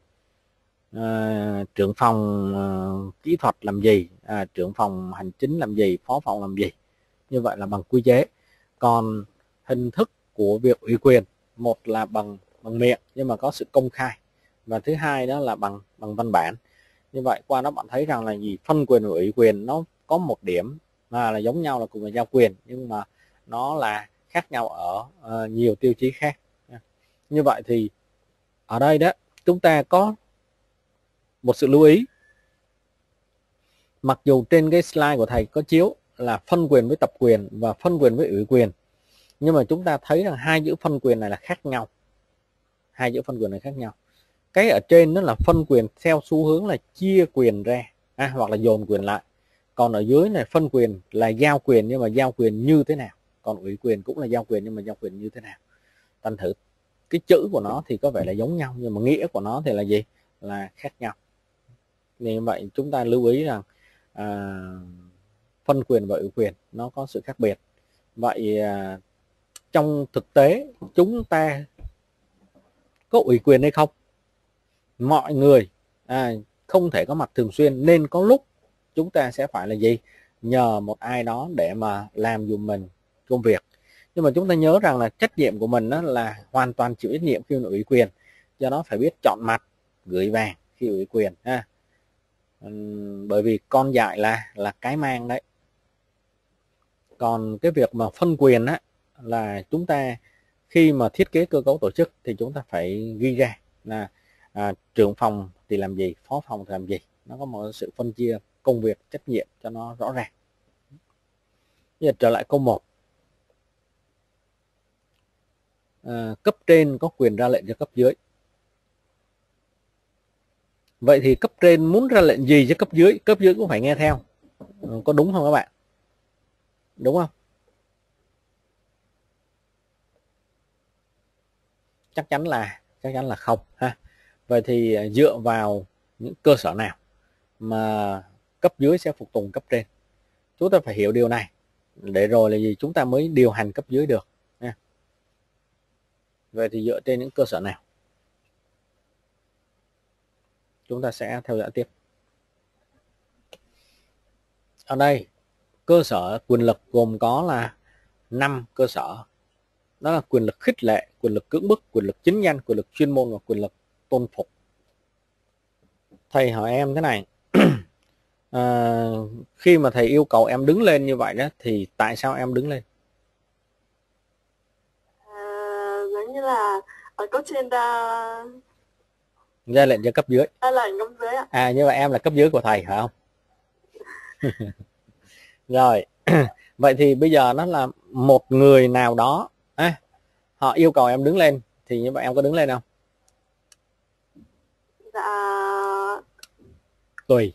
trưởng phòng kỹ thuật làm gì, trưởng phòng hành chính làm gì, phó phòng làm gì. Như vậy là bằng quy chế. Còn hình thức của việc ủy quyền, một là bằng miệng nhưng mà có sự công khai, và thứ hai đó là bằng văn bản. Như vậy qua đó bạn thấy rằng là gì, phân quyền và ủy quyền nó có một điểm là giống nhau là cùng là giao quyền, nhưng mà nó là khác nhau ở nhiều tiêu chí khác. Như vậy thì ở đây đó chúng ta có một sự lưu ý. Mặc dù trên cái slide của thầy có chiếu là phân quyền với tập quyền và phân quyền với ủy quyền, nhưng mà chúng ta thấy rằng hai chữ phân quyền này là khác nhau. Hai chữ phân quyền này khác nhau. Cái ở trên nó là phân quyền theo xu hướng là chia quyền ra hoặc là dồn quyền lại. Còn ở dưới này phân quyền là giao quyền, nhưng mà giao quyền như thế nào. Còn ủy quyền cũng là giao quyền, nhưng mà giao quyền như thế nào. Thành thử cái chữ của nó thì có vẻ là giống nhau, nhưng mà nghĩa của nó thì là gì? Là khác nhau. Nên vậy chúng ta lưu ý rằng phân quyền và ủy quyền nó có sự khác biệt. Vậy trong thực tế chúng ta có ủy quyền hay không? Mọi người không thể có mặt thường xuyên, nên có lúc chúng ta sẽ phải là gì? Nhờ một ai đó để mà làm giùm mình công việc. Nhưng mà chúng ta nhớ rằng là trách nhiệm của mình đó là hoàn toàn chịu trách nhiệm khi mà ủy quyền, do đó phải biết chọn mặt gửi vàng khi ủy quyền bởi vì con dại là cái mang đấy. Còn cái việc mà phân quyền là chúng ta khi mà thiết kế cơ cấu tổ chức thì chúng ta phải ghi ra là trưởng phòng thì làm gì, phó phòng thì làm gì. Nó có một sự phân chia công việc, trách nhiệm cho nó rõ ràng. Bây giờ trở lại câu 1. Cấp trên có quyền ra lệnh cho cấp dưới. Vậy thì cấp trên muốn ra lệnh gì cho cấp dưới cũng phải nghe theo. Có đúng không các bạn? Đúng không? Chắc chắn là không ha. Vậy thì dựa vào những cơ sở nào mà cấp dưới sẽ phục tùng cấp trên? Chúng ta phải hiểu điều này để rồi là gì chúng ta mới điều hành cấp dưới được nha. Vậy thì dựa trên những cơ sở nào? Chúng ta sẽ theo dõi tiếp. ở đây cơ sở quyền lực gồm có là 5 cơ sở. Đó là quyền lực khích lệ, quyền lực cưỡng bức, quyền lực chính danh, quyền lực chuyên môn và quyền lực tôn phục. Thầy hỏi em thế này, khi mà thầy yêu cầu em đứng lên như vậy đó thì tại sao em đứng lên? Giống như là ở cấp trên ra lệnh cho cấp dưới. Ra lệnh cấp dưới ạ. Như vậy em là cấp dưới của thầy phải không? Rồi. Vậy thì bây giờ nó là một người nào đó họ yêu cầu em đứng lên thì như vậy em có đứng lên không? Dạ Tùy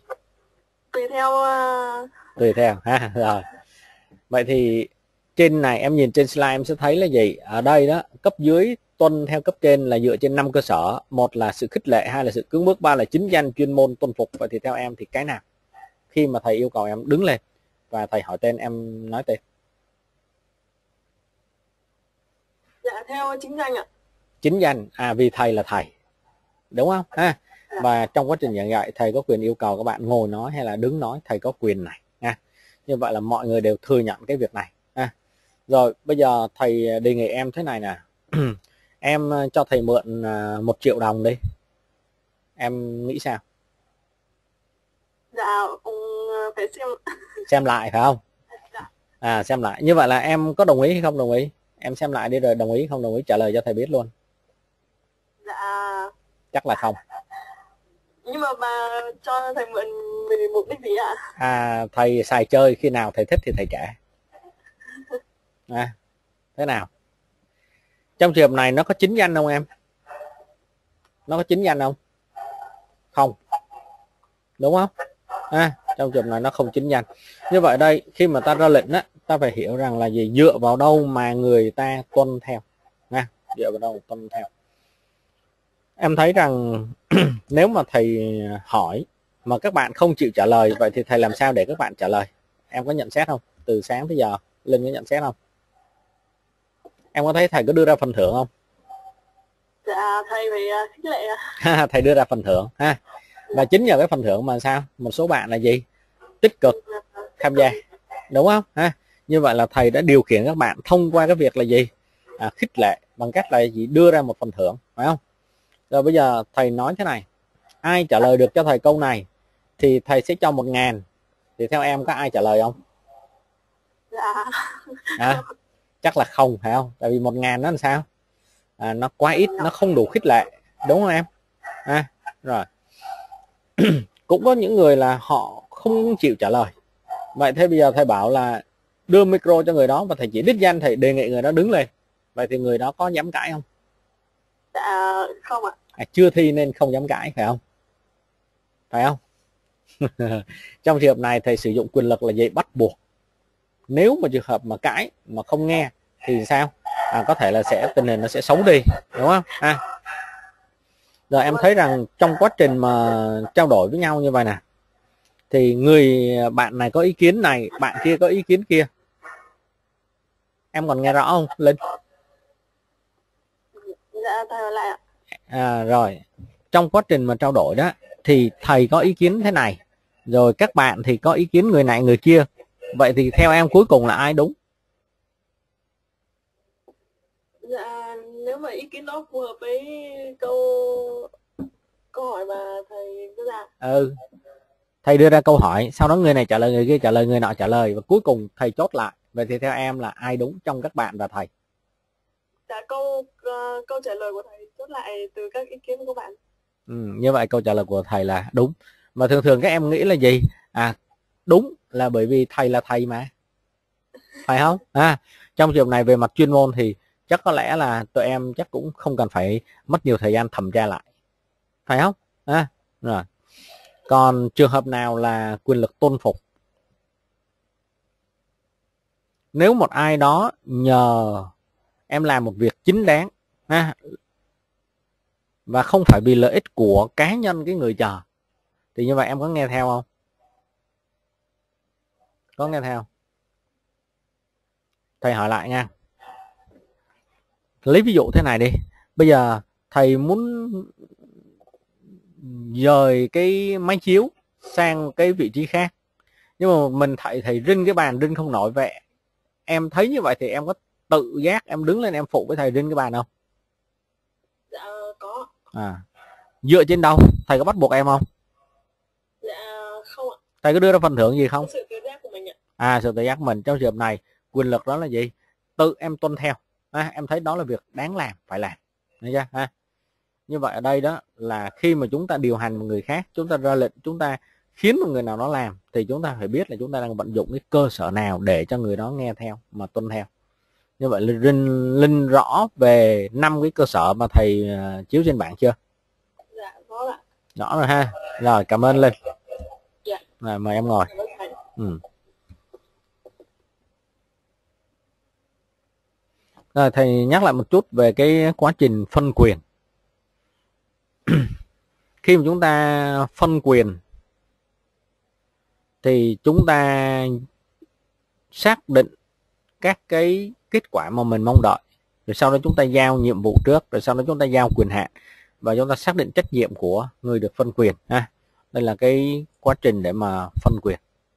theo ha. Rồi. Vậy thì trên này em nhìn trên slide em sẽ thấy là gì? Ở đây đó, cấp dưới tuân theo cấp trên là dựa trên 5 cơ sở. Một là sự khích lệ, hai là sự cưỡng bức, ba là chính danh, chuyên môn, tuân phục. Vậy thì theo em thì cái nào? Khi mà thầy yêu cầu em đứng lên và thầy hỏi tên, em nói tên. Dạ theo chính danh ạ. Chính danh, vì thầy là thầy, đúng không? Và trong quá trình giảng dạy thầy có quyền yêu cầu các bạn ngồi nói hay là đứng nói, thầy có quyền này nha. Như vậy là mọi người đều thừa nhận cái việc này. Rồi bây giờ thầy đề nghị em thế này nè. Em cho thầy mượn 1 triệu đồng đi, em nghĩ sao? Dạ phải xem lại phải không? Dạ. Xem lại. Như vậy là em có đồng ý hay không đồng ý? Em xem lại đi rồi đồng ý không đồng ý trả lời cho thầy biết luôn. Dạ chắc là không. Nhưng mà bà cho thầy mượn vì mục đích gì ạ? Thầy xài chơi, khi nào thầy thích thì thầy trả. Thế nào? Trong trường hợp này nó có chính danh không em? Nó có chính danh không? Không. Đúng không? Trong trường hợp này nó không chính danh. Như vậy đây, khi mà ta ra lệnh á, ta phải hiểu rằng là gì? Dựa vào đâu mà người ta tuân theo. Dựa vào đâu tuân theo. Em thấy rằng nếu mà thầy hỏi mà các bạn không chịu trả lời, vậy thì thầy làm sao để các bạn trả lời? Em có nhận xét không? Từ sáng tới giờ Linh có nhận xét không? Em có thấy thầy có đưa ra phần thưởng không? Dạ thầy phải khích lệ. Thầy đưa ra phần thưởng ha. Và chính nhờ cái phần thưởng mà sao? Một số bạn là gì? Tích cực tham gia, đúng không? Như vậy là thầy đã điều khiển các bạn thông qua cái việc là gì? Khích lệ bằng cách là gì? Đưa ra một phần thưởng, phải không? Rồi bây giờ thầy nói thế này, ai trả lời được cho thầy câu này thì thầy sẽ cho 1.000. Thì theo em có ai trả lời không? Dạ. Chắc là không, phải không? Tại vì 1.000 nó làm sao? Nó quá ít, nó không đủ khích lệ, đúng không em? Rồi. Cũng có những người là họ không chịu trả lời. Vậy thế bây giờ thầy bảo là đưa micro cho người đó và thầy chỉ đích danh, thầy đề nghị người đó đứng lên. Vậy thì người đó có dám cãi không? Dạ không ạ. Chưa thi nên không dám cãi, phải không? Phải không? Trong trường hợp này thầy sử dụng quyền lực là gì? Bắt buộc. Nếu mà trường hợp mà cãi mà không nghe thì sao? Có thể là tình hình nó sẽ xấu đi, đúng không? Rồi em thấy rằng trong quá trình mà trao đổi với nhau như vậy nè, thì người bạn này có ý kiến này, bạn kia có ý kiến kia. Em còn nghe rõ không Linh? Dạ thầy hỏi lại ạ. Rồi trong quá trình mà trao đổi đó thì thầy có ý kiến thế này, rồi các bạn thì có ý kiến người này người kia. Vậy thì theo em cuối cùng là ai đúng? Dạ nếu mà ý kiến đó phù hợp với câu hỏi mà thầy đưa ra. Thầy đưa ra câu hỏi, sau đó người này trả lời, người kia trả lời, người nọ trả lời, và cuối cùng thầy chốt lại. Vậy thì theo em là ai đúng trong các bạn và thầy? Dạ câu trả lời của thầy chốt lại từ các ý kiến của bạn. Như vậy câu trả lời của thầy là đúng. Mà thường thường các em nghĩ là gì? Đúng là bởi vì thầy là thầy mà, phải không? Trong trường này về mặt chuyên môn thì chắc có lẽ là tụi em chắc cũng không cần phải mất nhiều thời gian thẩm tra lại, phải không? Rồi. Còn trường hợp nào là quyền lực tôn phục? Nếu một ai đó nhờ em làm một việc chính đáng và không phải vì lợi ích của cá nhân cái người chờ, thì như vậy em có nghe theo không? Có nghe theo? Thầy hỏi lại nha. Lấy ví dụ thế này đi. Bây giờ thầy muốn dời cái máy chiếu sang cái vị trí khác, Nhưng mà mình thầy rinh cái bàn rinh không nổi, vậy em thấy như vậy thì em có tự giác em đứng lên em phụ với thầy rinh cái bàn không? Dạ có. Dựa trên đâu? Thầy có bắt buộc em không? Dạ không ạ. Thầy có đưa ra phần thưởng gì không? Sự tự giác của mình ạ. Sự tự giác mình. Trong trường hợp này quyền lực đó là gì? Tự em tuân theo. Em thấy đó là việc đáng làm, phải làm. Thấy chưa? Như vậy ở đây đó là khi mà chúng ta điều hành một người khác, chúng ta ra lệnh, chúng ta khiến một người nào đó làm, thì chúng ta phải biết là chúng ta đang vận dụng cái cơ sở nào để cho người đó nghe theo mà tuân theo. Như vậy Linh rõ về 5 cái cơ sở mà thầy chiếu trên bảng chưa? Dạ có ạ. Rõ rồi ha. Rồi, cảm ơn Linh. Dạ. Rồi, mời em ngồi. Rồi, thầy nhắc lại một chút về cái quá trình phân quyền. Khi mà chúng ta phân quyền thì chúng ta xác định các cái kết quả mà mình mong đợi, rồi sau đó chúng ta giao nhiệm vụ trước, rồi sau đó chúng ta giao quyền hạn, và chúng ta xác định trách nhiệm của người được phân quyền. Đây là cái quá trình để mà phân quyền.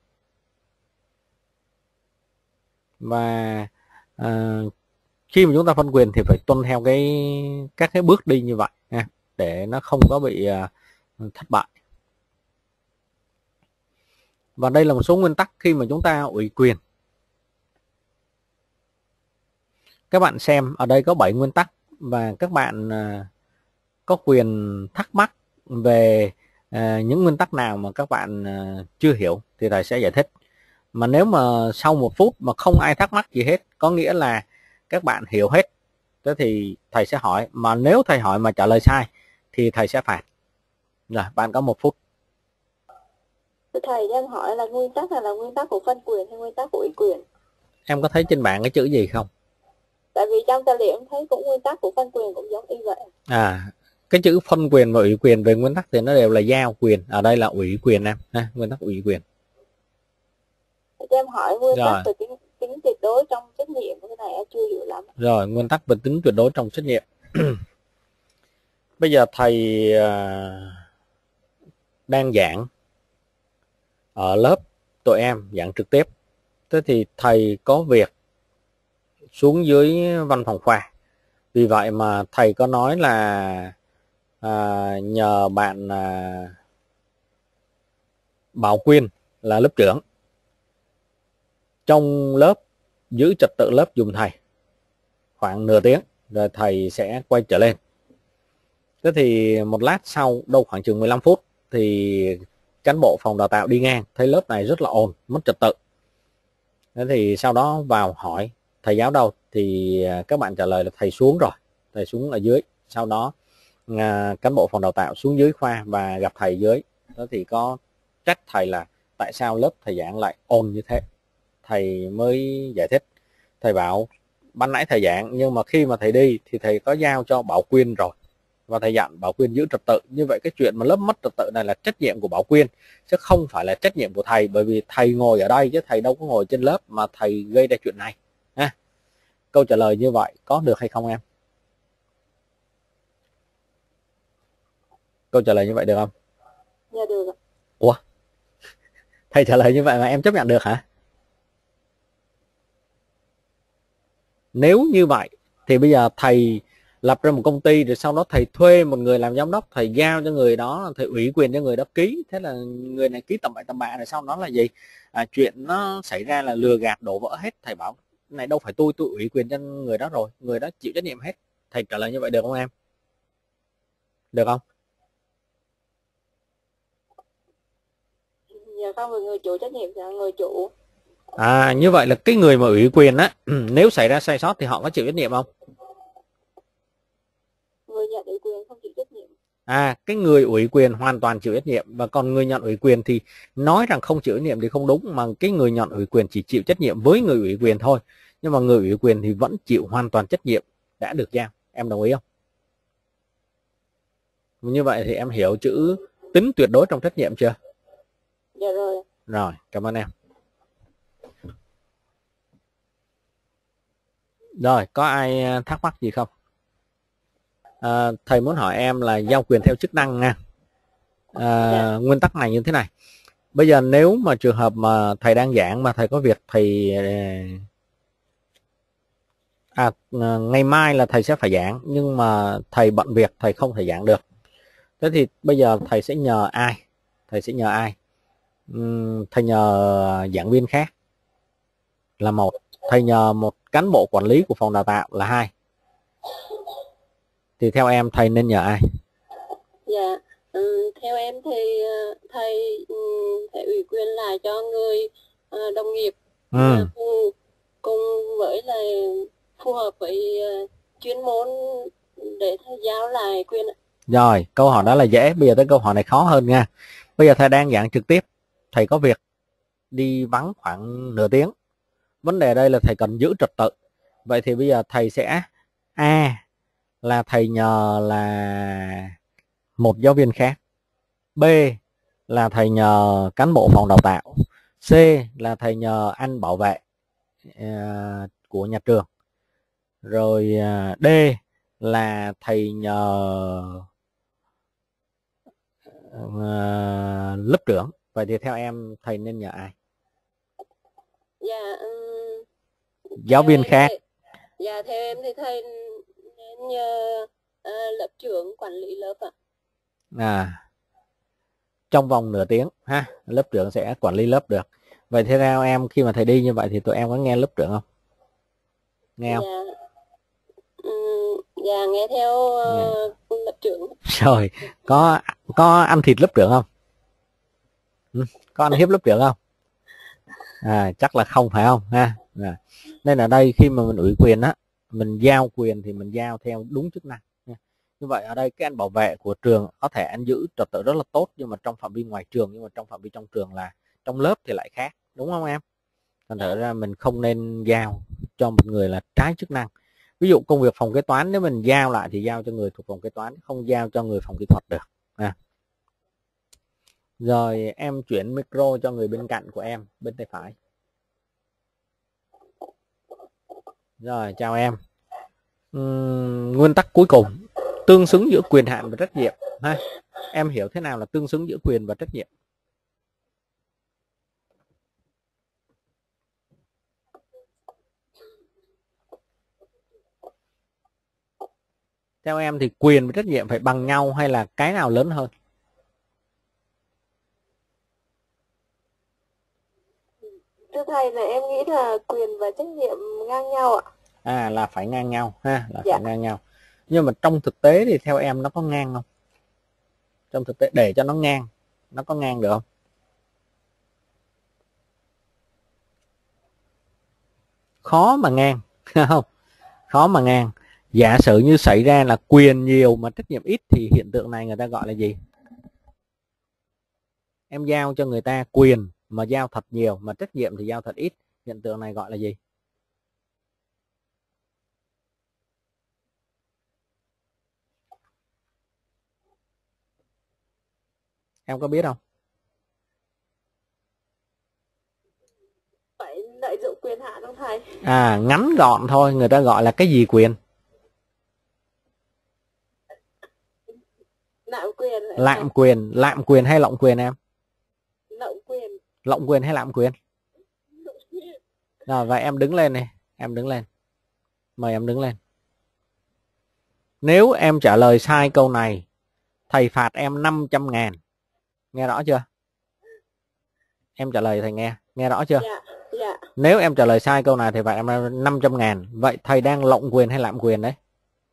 Và khi mà chúng ta phân quyền thì phải tuân theo các cái bước đi như vậy để nó không có bị thất bại. Và đây là một số nguyên tắc khi mà chúng ta ủy quyền. Các bạn xem ở đây có 7 nguyên tắc, và các bạn có quyền thắc mắc về những nguyên tắc nào mà các bạn chưa hiểu thì thầy sẽ giải thích. Mà nếu mà sau 1 phút mà không ai thắc mắc gì hết, có nghĩa là các bạn hiểu hết, thế thì thầy sẽ hỏi. Mà nếu thầy hỏi mà trả lời sai thì thầy sẽ phạt. Rồi, bạn có 1 phút. Thầy cho em hỏi là nguyên tắc này là nguyên tắc của phân quyền hay nguyên tắc của ủy quyền? Em có thấy trên bảng cái chữ gì không? Tại vì trong tài liệu em thấy cũng nguyên tắc của phân quyền cũng giống y vậy. Cái chữ phân quyền và ủy quyền về nguyên tắc thì nó đều là giao quyền. Ở đây là ủy quyền em, nguyên tắc ủy quyền. Cho em hỏi nguyên tắc về tính tuyệt đối trong trách nhiệm, cái này em chưa hiểu lắm. Rồi, nguyên tắc về tính tuyệt đối trong trách nhiệm. Bây giờ thầy đang giảng ở lớp tụi em, giảng trực tiếp. Thế thì thầy có việc xuống dưới văn phòng khoa. Vì vậy mà thầy có nói là nhờ bạn Bảo Quyên là lớp trưởng trong lớp giữ trật tự lớp giùm thầy khoảng nửa tiếng, rồi thầy sẽ quay trở lên. Thế thì một lát sau, đâu khoảng chừng 15 phút thì cán bộ phòng đào tạo đi ngang, thấy lớp này rất là ồn, mất trật tự. Thế thì sau đó vào hỏi thầy giáo đâu, thì các bạn trả lời là thầy xuống rồi, thầy xuống ở dưới. Sau đó cán bộ phòng đào tạo xuống dưới khoa và gặp thầy dưới. Đó thì có trách thầy là tại sao lớp thầy giảng lại ồn như thế. Thầy mới giải thích, thầy bảo ban nãy thầy giảng, nhưng mà khi mà thầy đi thì thầy có giao cho Bảo Quyên rồi, và thầy dặn Bảo Quyên giữ trật tự. Như vậy cái chuyện mà lớp mất trật tự này là trách nhiệm của Bảo Quyên, chứ không phải là trách nhiệm của thầy, bởi vì thầy ngồi ở đây chứ thầy đâu có ngồi trên lớp mà thầy gây ra chuyện này. Câu trả lời như vậy có được hay không em? Câu trả lời như vậy được không? Dạ được ạ. Ủa? Thầy trả lời như vậy mà em chấp nhận được hả? Nếu như vậy thì bây giờ thầy lập ra một công ty, rồi sau đó thầy thuê một người làm giám đốc, thầy giao cho người đó, thầy ủy quyền cho người đó ký. Thế là người này ký tầm bậy tầm bạ, rồi sau đó là gì? Chuyện nó xảy ra là lừa gạt đổ vỡ hết. Thầy bảo này đâu phải tôi ủy quyền cho người đó rồi, người đó chịu trách nhiệm hết. Thầy trả lời như vậy được không em? Được không? Dạ không, người chủ trách nhiệm là người chủ. Như vậy là cái người mà ủy quyền á, nếu xảy ra sai sót thì họ có chịu trách nhiệm không? Người nhận ủy quyền không chịu trách nhiệm. Cái người ủy quyền hoàn toàn chịu trách nhiệm, và còn người nhận ủy quyền thì nói rằng không chịu trách nhiệm thì không đúng, mà cái người nhận ủy quyền chỉ chịu trách nhiệm với người ủy quyền thôi, nhưng mà người ủy quyền thì vẫn chịu hoàn toàn trách nhiệm đã được giao. Em đồng ý không? Như vậy thì em hiểu chữ tính tuyệt đối trong trách nhiệm chưa? Dạ rồi. Rồi, cảm ơn em. Rồi, có ai thắc mắc gì không? Thầy muốn hỏi em là giao quyền theo chức năng nha. Nguyên tắc này như thế này. Bây giờ nếu mà trường hợp mà thầy đang giảng mà thầy có việc thì ngày mai là thầy sẽ phải giảng, nhưng mà thầy bận việc, thầy không thể giảng được. Thế thì bây giờ thầy sẽ nhờ ai? Thầy sẽ nhờ ai? Thầy nhờ giảng viên khác là một, thầy nhờ một cán bộ quản lý của phòng đào tạo là hai. Thì theo em thầy nên nhờ ai? Dạ, theo em thì thầy phải ủy quyền lại cho người đồng nghiệp cùng với là phù hợp với chuyên môn để thầy giao lại quyền. Rồi, câu hỏi đó là dễ, bây giờ tới câu hỏi này khó hơn nha. Bây giờ thầy đang giảng trực tiếp, thầy có việc đi vắng khoảng nửa tiếng. Vấn đề đây là thầy cần giữ trật tự. Vậy thì bây giờ thầy sẽ là thầy nhờ là một giáo viên khác, B là thầy nhờ cán bộ phòng đào tạo, C là thầy nhờ anh bảo vệ của nhà trường, rồi D là thầy nhờ lớp trưởng. Vậy thì theo em thầy nên nhờ ai? Dạ, giáo viên khác. Dạ, theo em thì thầy nên nhờ lớp trưởng quản lý lớp ạ. Trong vòng nửa tiếng ha, lớp trưởng sẽ quản lý lớp được. Vậy thế theo em khi mà thầy đi như vậy thì tụi em có nghe lớp trưởng không? Nghe không? Dạ, nghe theo lớp trưởng. Rồi, có ăn thịt lớp trưởng không? Có ăn hiếp lớp trưởng không? Chắc là không, phải không ha? Nên ở đây khi mà mình ủy quyền á, mình giao quyền thì mình giao theo đúng chức năng. Như vậy ở đây cái anh bảo vệ của trường có thể anh giữ trật tự rất là tốt, nhưng mà trong phạm vi ngoài trường, nhưng mà trong phạm vi trong trường là trong lớp thì lại khác, đúng không em? Thành thử ra mình không nên giao cho một người là trái chức năng. Ví dụ công việc phòng kế toán, nếu mình giao lại thì giao cho người thuộc phòng kế toán, không giao cho người phòng kỹ thuật được. Rồi em chuyển micro cho người bên cạnh của em, bên tay phải. Rồi, chào em. Nguyên tắc cuối cùng, tương xứng giữa quyền hạn và trách nhiệm ha. Em hiểu thế nào là tương xứng giữa quyền và trách nhiệm? Theo em thì quyền và trách nhiệm phải bằng nhau hay là cái nào lớn hơn? Thưa thầy, là em nghĩ là quyền và trách nhiệm ngang nhau ạ. Là phải ngang nhau ha, là phải ngang nhau. Nhưng mà trong thực tế thì theo em nó có ngang không? Trong thực tế để cho nó ngang, nó có ngang được không? Khó mà ngang, không? Khó mà ngang. Giả sử như xảy ra là quyền nhiều mà trách nhiệm ít thì hiện tượng này người ta gọi là gì? Em giao cho người ta quyền mà giao thật nhiều, mà trách nhiệm thì giao thật ít, hiện tượng này gọi là gì? Em có biết không? Phải lợi dụng quyền hạn không thầy? Ngắn gọn thôi, người ta gọi là cái gì quyền? Lạm quyền hay lộng quyền em? Lộng quyền hay lạm quyền? Rồi, vậy em đứng lên này, em đứng lên. Mời em đứng lên. Nếu em trả lời sai câu này, thầy phạt em 500.000. Nghe rõ chưa? Em trả lời thầy nghe rõ chưa? Dạ. Nếu em trả lời sai câu này thì phạt em 500.000. Vậy thầy đang lộng quyền hay lạm quyền đấy?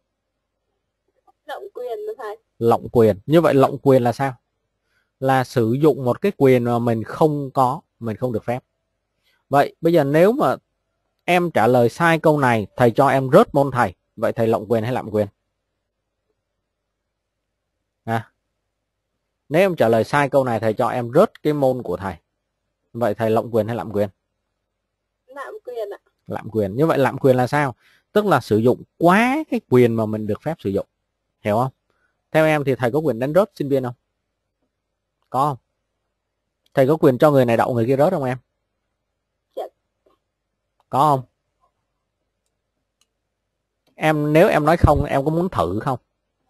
Lộng quyền thầy. Lộng quyền. Như vậy lộng quyền là sao? Là sử dụng một cái quyền mà mình không có, mình không được phép. Vậy bây giờ nếu mà em trả lời sai câu này, thầy cho em rớt môn thầy, vậy thầy lộng quyền hay lạm quyền? Nếu em trả lời sai câu này, thầy cho em rớt cái môn của thầy, vậy thầy lộng quyền hay lạm quyền? Lạm quyền ạ. Lạm quyền. Như vậy lạm quyền là sao? Tức là sử dụng quá cái quyền mà mình được phép sử dụng. Hiểu không? Theo em thì thầy có quyền đánh rớt sinh viên không? Có không? Thầy có quyền cho người này đậu người kia rớt không em? Dạ. Có không? Em nếu em nói không, em có muốn thử không?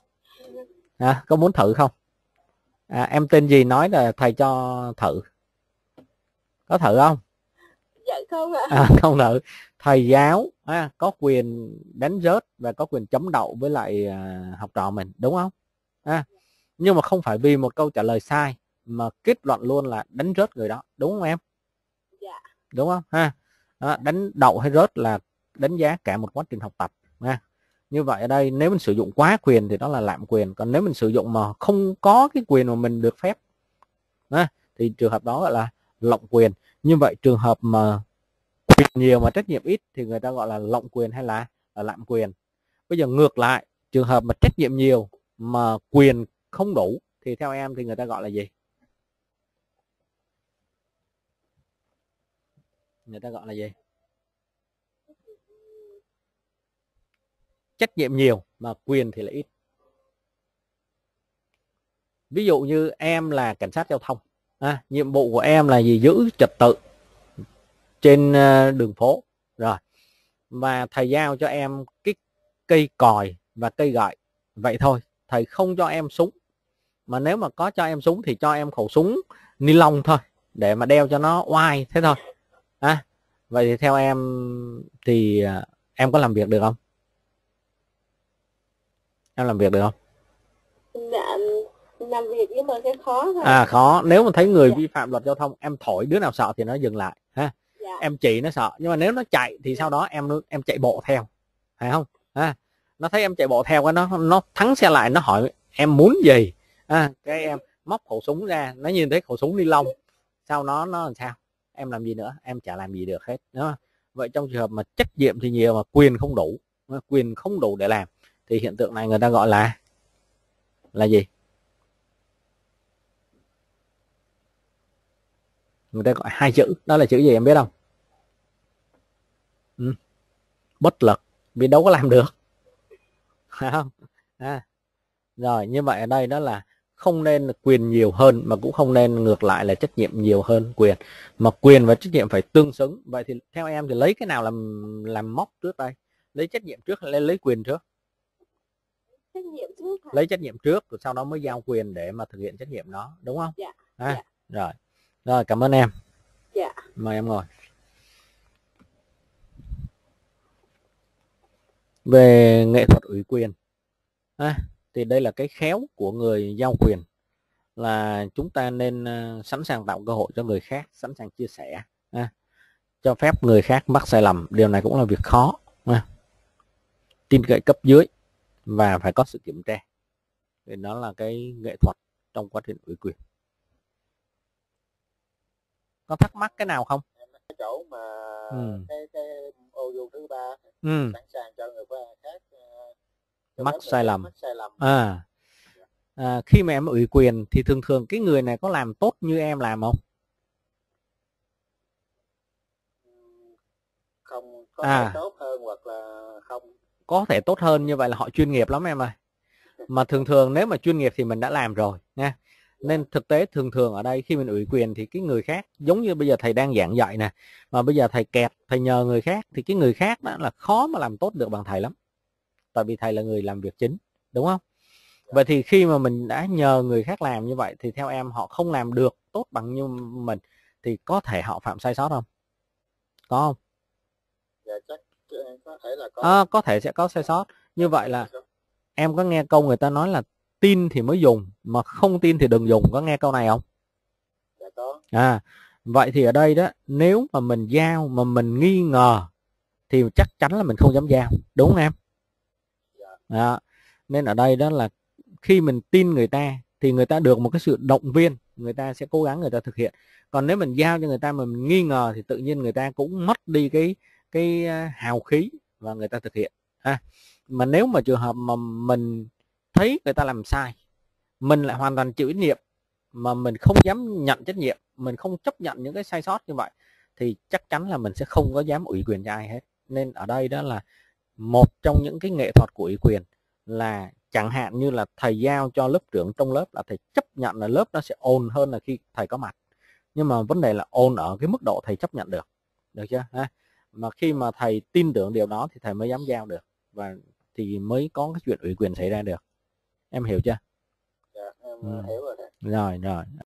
Có muốn thử không? Em tên gì nói là thầy cho thử. Có thử không? Dạ không ạ. Không thử. Thầy giáo có quyền đánh rớt và có quyền chấm đậu với lại học trò mình, đúng không? Nhưng mà không phải vì một câu trả lời sai mà kết luận luôn là đánh rớt người đó, đúng không em? Dạ. Đúng không ha? Đánh đậu hay rớt là đánh giá cả một quá trình học tập ha. Như vậy ở đây nếu mình sử dụng quá quyền thì đó là lạm quyền, còn nếu mình sử dụng mà không có cái quyền mà mình được phép thì trường hợp đó gọi là lộng quyền. Như vậy trường hợp mà quyền nhiều mà trách nhiệm ít thì người ta gọi là lộng quyền hay là lạm quyền. Bây giờ ngược lại, trường hợp mà trách nhiệm nhiều mà quyền không đủ thì theo em thì người ta gọi là gì? Người ta gọi là gì? Trách nhiệm nhiều mà quyền thì là ít. Ví dụ như em là cảnh sát giao thông, nhiệm vụ của em là gì? Giữ trật tự trên đường phố rồi, và thầy giao cho em cái cây còi và cây gậy, vậy thôi, thầy không cho em súng, mà nếu mà có cho em súng thì cho em khẩu súng ni lông thôi để mà đeo cho nó oai, thế thôi. Vậy thì theo em thì em có làm việc được không? Em làm việc được không? Dạ, làm việc nhưng mà cái khó thôi. Khó. Nếu mà thấy người vi phạm luật giao thông, em thổi đứa nào sợ thì nó dừng lại ha. Dạ. Em chỉ nó sợ, nhưng mà nếu nó chạy thì sau đó em chạy bộ theo, phải không? Nó thấy em chạy bộ theo, nó thắng xe lại, nó hỏi em muốn gì, cái em móc khẩu súng ra, nó nhìn thấy khẩu súng ni lông, sau nó làm sao? Em làm gì nữa? Em chả làm gì được hết, đúng không? Vậy trong trường hợp mà trách nhiệm thì nhiều mà quyền không đủ để làm thì hiện tượng này người ta gọi là gì? Người ta gọi hai chữ, đó là chữ gì em biết không? Bất lực, vì đâu có làm được, phải không? Rồi, như vậy ở đây đó là không nên quyền nhiều hơn mà cũng không nên ngược lại là trách nhiệm nhiều hơn quyền, mà quyền và trách nhiệm phải tương xứng. Vậy thì theo em thì lấy cái nào làm mốc trước đây? Lấy trách nhiệm trước hay lấy quyền trước? Trách nhiệm trước. Lấy trách nhiệm trước rồi sau đó mới giao quyền để mà thực hiện trách nhiệm đó, đúng không? Dạ. Dạ. Rồi, cảm ơn em. Dạ. Mời em ngồi. Về nghệ thuật ủy quyền thì đây là cái khéo của người giao quyền, là chúng ta nên sẵn sàng tạo cơ hội cho người khác, sẵn sàng chia sẻ, cho phép người khác mắc sai lầm. Điều này cũng là việc khó, tin cậy cấp dưới và phải có sự kiểm tra. Thì đó là cái nghệ thuật trong quá trình ủy quyền. Có thắc mắc cái nào không? Cái chỗ mà cái ô vuông thứ ba sẵn sàng cho người khác mắc sai lầm. Khi mà em ủy quyền thì thường cái người này có làm tốt như em làm không? Không, có thể tốt hơn hoặc là không. Có thể tốt hơn, như vậy là họ chuyên nghiệp lắm em ơi. Mà thường nếu mà chuyên nghiệp thì mình đã làm rồi nha. Nên thực tế thường ở đây khi mình ủy quyền thì cái người khác, giống như bây giờ thầy đang giảng dạy nè, mà bây giờ thầy kẹt, thầy nhờ người khác thì cái người khác đó là khó mà làm tốt được bằng thầy lắm. Tại vì thầy là người làm việc chính, đúng không? Vậy thì khi mà mình đã nhờ người khác làm như vậy thì theo em họ không làm được tốt bằng như mình thì có thể họ phạm sai sót không? Có không? Dạ, chắc có thể là có. Có thể sẽ có sai sót. Như vậy là em có nghe câu người ta nói là tin thì mới dùng, mà không tin thì đừng dùng. Có nghe câu này không? Dạ có. Vậy thì ở đây đó, nếu mà mình giao mà mình nghi ngờ thì chắc chắn là mình không dám giao, đúng không em? Dạ. Nên ở đây đó là khi mình tin người ta thì người ta được một cái sự động viên, người ta sẽ cố gắng người ta thực hiện. Còn nếu mình giao cho người ta mà mình nghi ngờ thì tự nhiên người ta cũng mất đi cái hào khí và người ta thực hiện. Mà nếu mà trường hợp mà mình thấy người ta làm sai, mình lại hoàn toàn chịu trách nhiệm mà mình không dám nhận trách nhiệm, mình không chấp nhận những cái sai sót như vậy thì chắc chắn là mình sẽ không có dám ủy quyền cho ai hết. Nên ở đây đó là một trong những cái nghệ thuật của ủy quyền là chẳng hạn như là thầy giao cho lớp trưởng trong lớp là thầy chấp nhận là lớp nó sẽ ồn hơn là khi thầy có mặt, nhưng mà vấn đề là ồn ở cái mức độ thầy chấp nhận được chưa? Mà khi mà thầy tin tưởng điều đó thì thầy mới dám giao được, và thì mới có cái chuyện ủy quyền xảy ra được. Em hiểu chưa? Dạ, em hiểu rồi. Rồi.